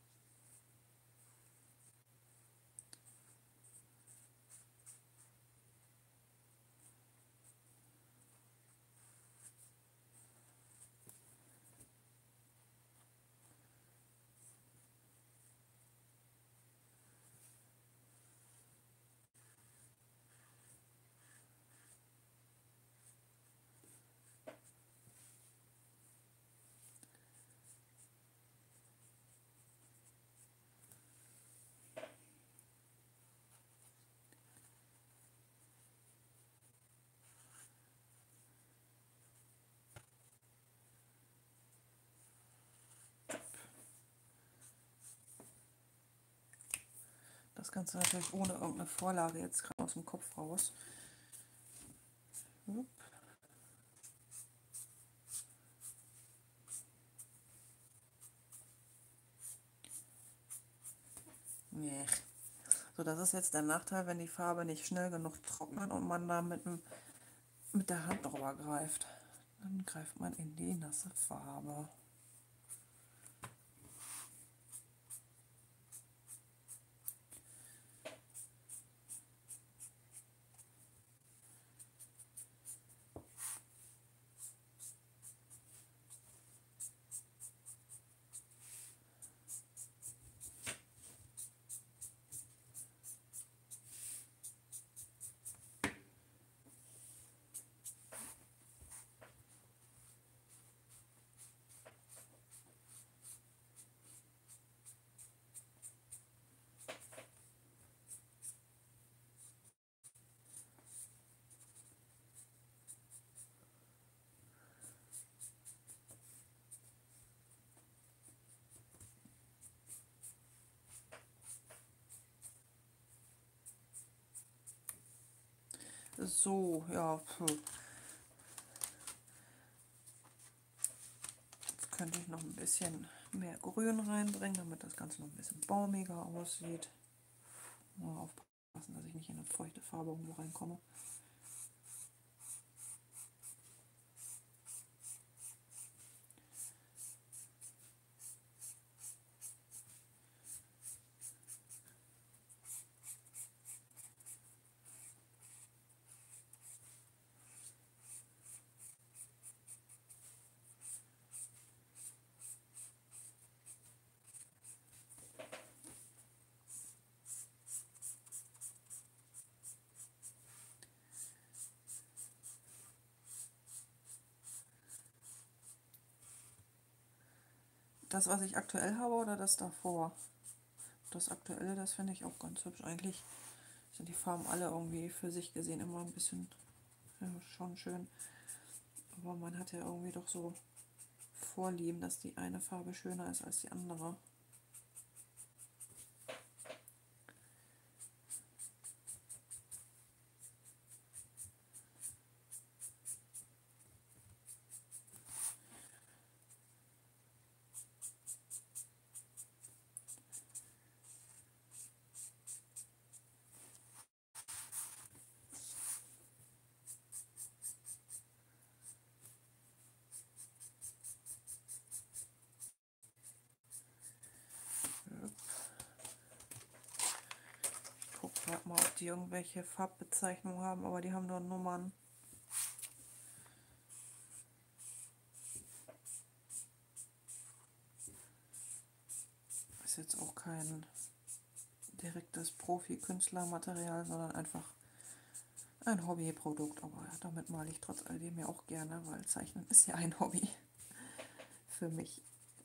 Das Ganze natürlich ohne irgendeine Vorlage jetzt gerade aus dem Kopf raus. Upp. Nee. So, das ist jetzt der Nachteil, wenn die Farbe nicht schnell genug trocknet und man da mit der Hand drüber greift. Dann greift man in die nasse Farbe. So, ja. Jetzt könnte ich noch ein bisschen mehr Grün reinbringen, damit das Ganze noch ein bisschen baumiger aussieht. Nur aufpassen, dass ich nicht in eine feuchte Farbe irgendwo reinkomme. Das, was ich aktuell habe, oder das davor? Das aktuelle, das finde ich auch ganz hübsch. Eigentlich sind die Farben alle irgendwie für sich gesehen immer ein bisschen, ja, schon schön. Aber man hat ja irgendwie doch so Vorlieben, dass die eine Farbe schöner ist als die andere. die irgendwelche Farbbezeichnungen haben, aber die haben nur Nummern. Ist jetzt auch kein direktes Profi-Künstlermaterial, sondern einfach ein Hobbyprodukt. Aber ja, damit male ich trotz alledem ja auch gerne, weil Zeichnen ist ja ein Hobby für mich.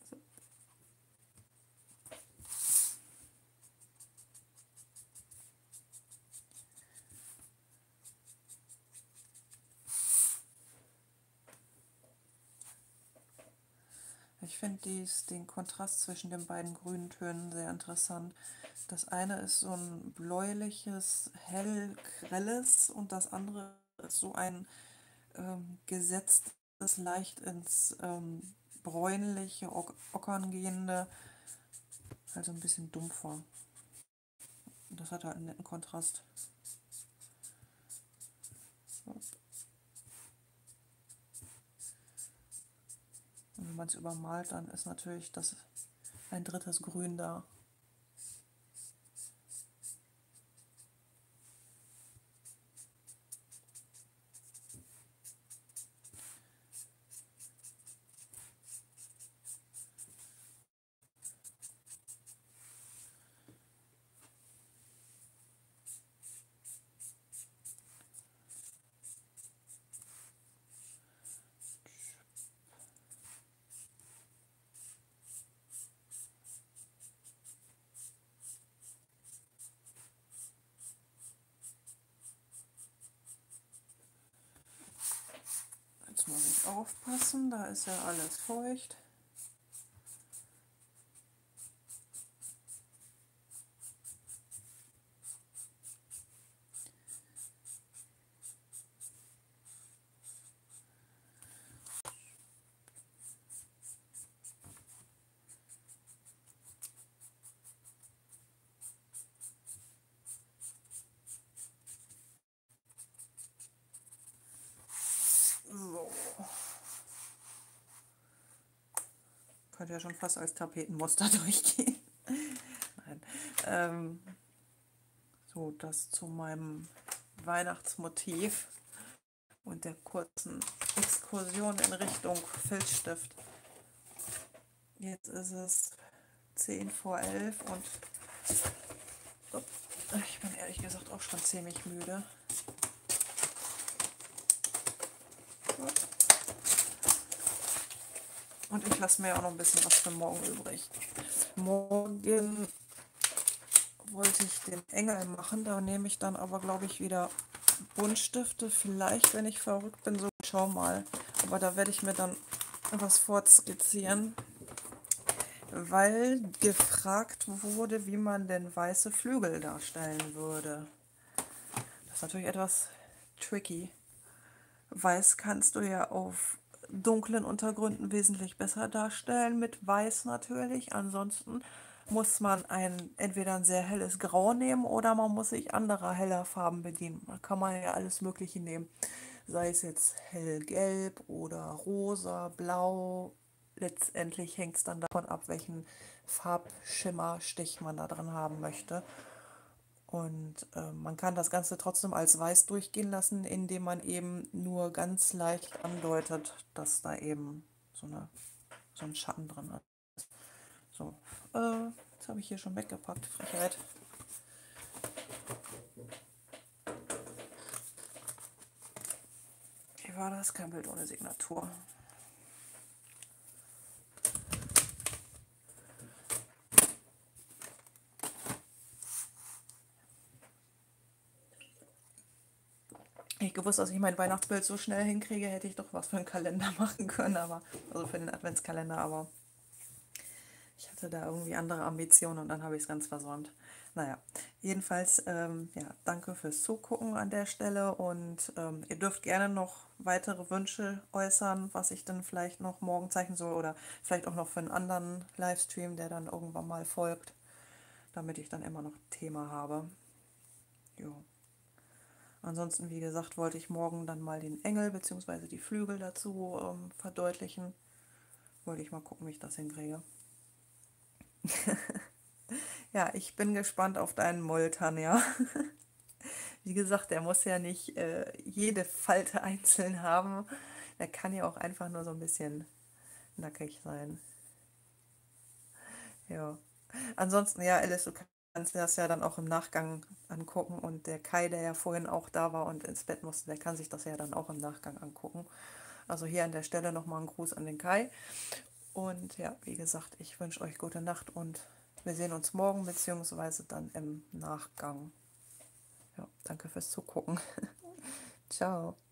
Ich finde den Kontrast zwischen den beiden grünen Tönen sehr interessant. Das eine ist so ein bläuliches, hellgrelles und das andere ist so ein gesetztes, leicht ins bräunliche, ockern gehende, also ein bisschen dumpfer. Und das hat halt einen netten Kontrast. So. Und wenn man es übermalt, dann ist natürlich das ein drittes Grün da. Jetzt muss ich aufpassen, da ist ja alles feucht. So. Könnte ja schon fast als Tapetenmuster durchgehen. Nein. So, das zu meinem Weihnachtsmotiv und der kurzen Exkursion in Richtung Filzstift. Jetzt ist es 10 vor 11 und ich bin ehrlich gesagt auch schon ziemlich müde. Und ich lasse mir ja auch noch ein bisschen was für morgen übrig. Morgen wollte ich den Engel machen, da nehme ich dann aber, glaube ich, wieder Buntstifte. Vielleicht, wenn ich verrückt bin, so schau mal. Aber da werde ich mir dann was vorskizzieren, weil gefragt wurde, wie man denn weiße Flügel darstellen würde. Das ist natürlich etwas tricky. Weiß kannst du ja auf dunklen Untergründen wesentlich besser darstellen, mit Weiß natürlich. Ansonsten muss man entweder ein sehr helles Grau nehmen oder man muss sich anderer heller Farben bedienen. Da kann man ja alles Mögliche nehmen. Sei es jetzt hellgelb oder rosa, blau. Letztendlich hängt es dann davon ab, welchen Farbschimmerstich man da drin haben möchte. Und man kann das Ganze trotzdem als weiß durchgehen lassen, indem man eben nur ganz leicht andeutet, dass da eben so ein Schatten drin ist. So, jetzt habe ich hier schon weggepackt, Frechheit. Wie war das? Kein Bild ohne Signatur. Ich gewusst, dass ich mein Weihnachtsbild so schnell hinkriege, hätte ich doch was für einen Kalender machen können, aber also für den Adventskalender, aber ich hatte da irgendwie andere Ambitionen und dann habe ich es ganz versäumt. Naja, jedenfalls, ja, danke fürs Zugucken an der Stelle und ihr dürft gerne noch weitere Wünsche äußern, was ich dann vielleicht noch morgen zeichnen soll oder vielleicht auch noch für einen anderen Livestream, der dann irgendwann mal folgt, damit ich dann immer noch Thema habe. Jo. Ansonsten, wie gesagt, wollte ich morgen dann mal den Engel bzw. die Flügel dazu verdeutlichen. Wollte ich mal gucken, wie ich das hinkriege. Ja, ich bin gespannt auf deinen Moll, Tanja. Wie gesagt, der muss ja nicht jede Falte einzeln haben. Der kann ja auch einfach nur so ein bisschen nackig sein. Ja. Ansonsten, ja, Alice, du kannst dir das ja dann auch im Nachgang angucken und der Kai, der ja vorhin auch da war und ins Bett musste, der kann sich das ja dann auch im Nachgang angucken. Also hier an der Stelle nochmal ein Gruß an den Kai. Und ja, wie gesagt, ich wünsche euch gute Nacht und wir sehen uns morgen beziehungsweise dann im Nachgang. Ja, danke fürs Zugucken. Ciao.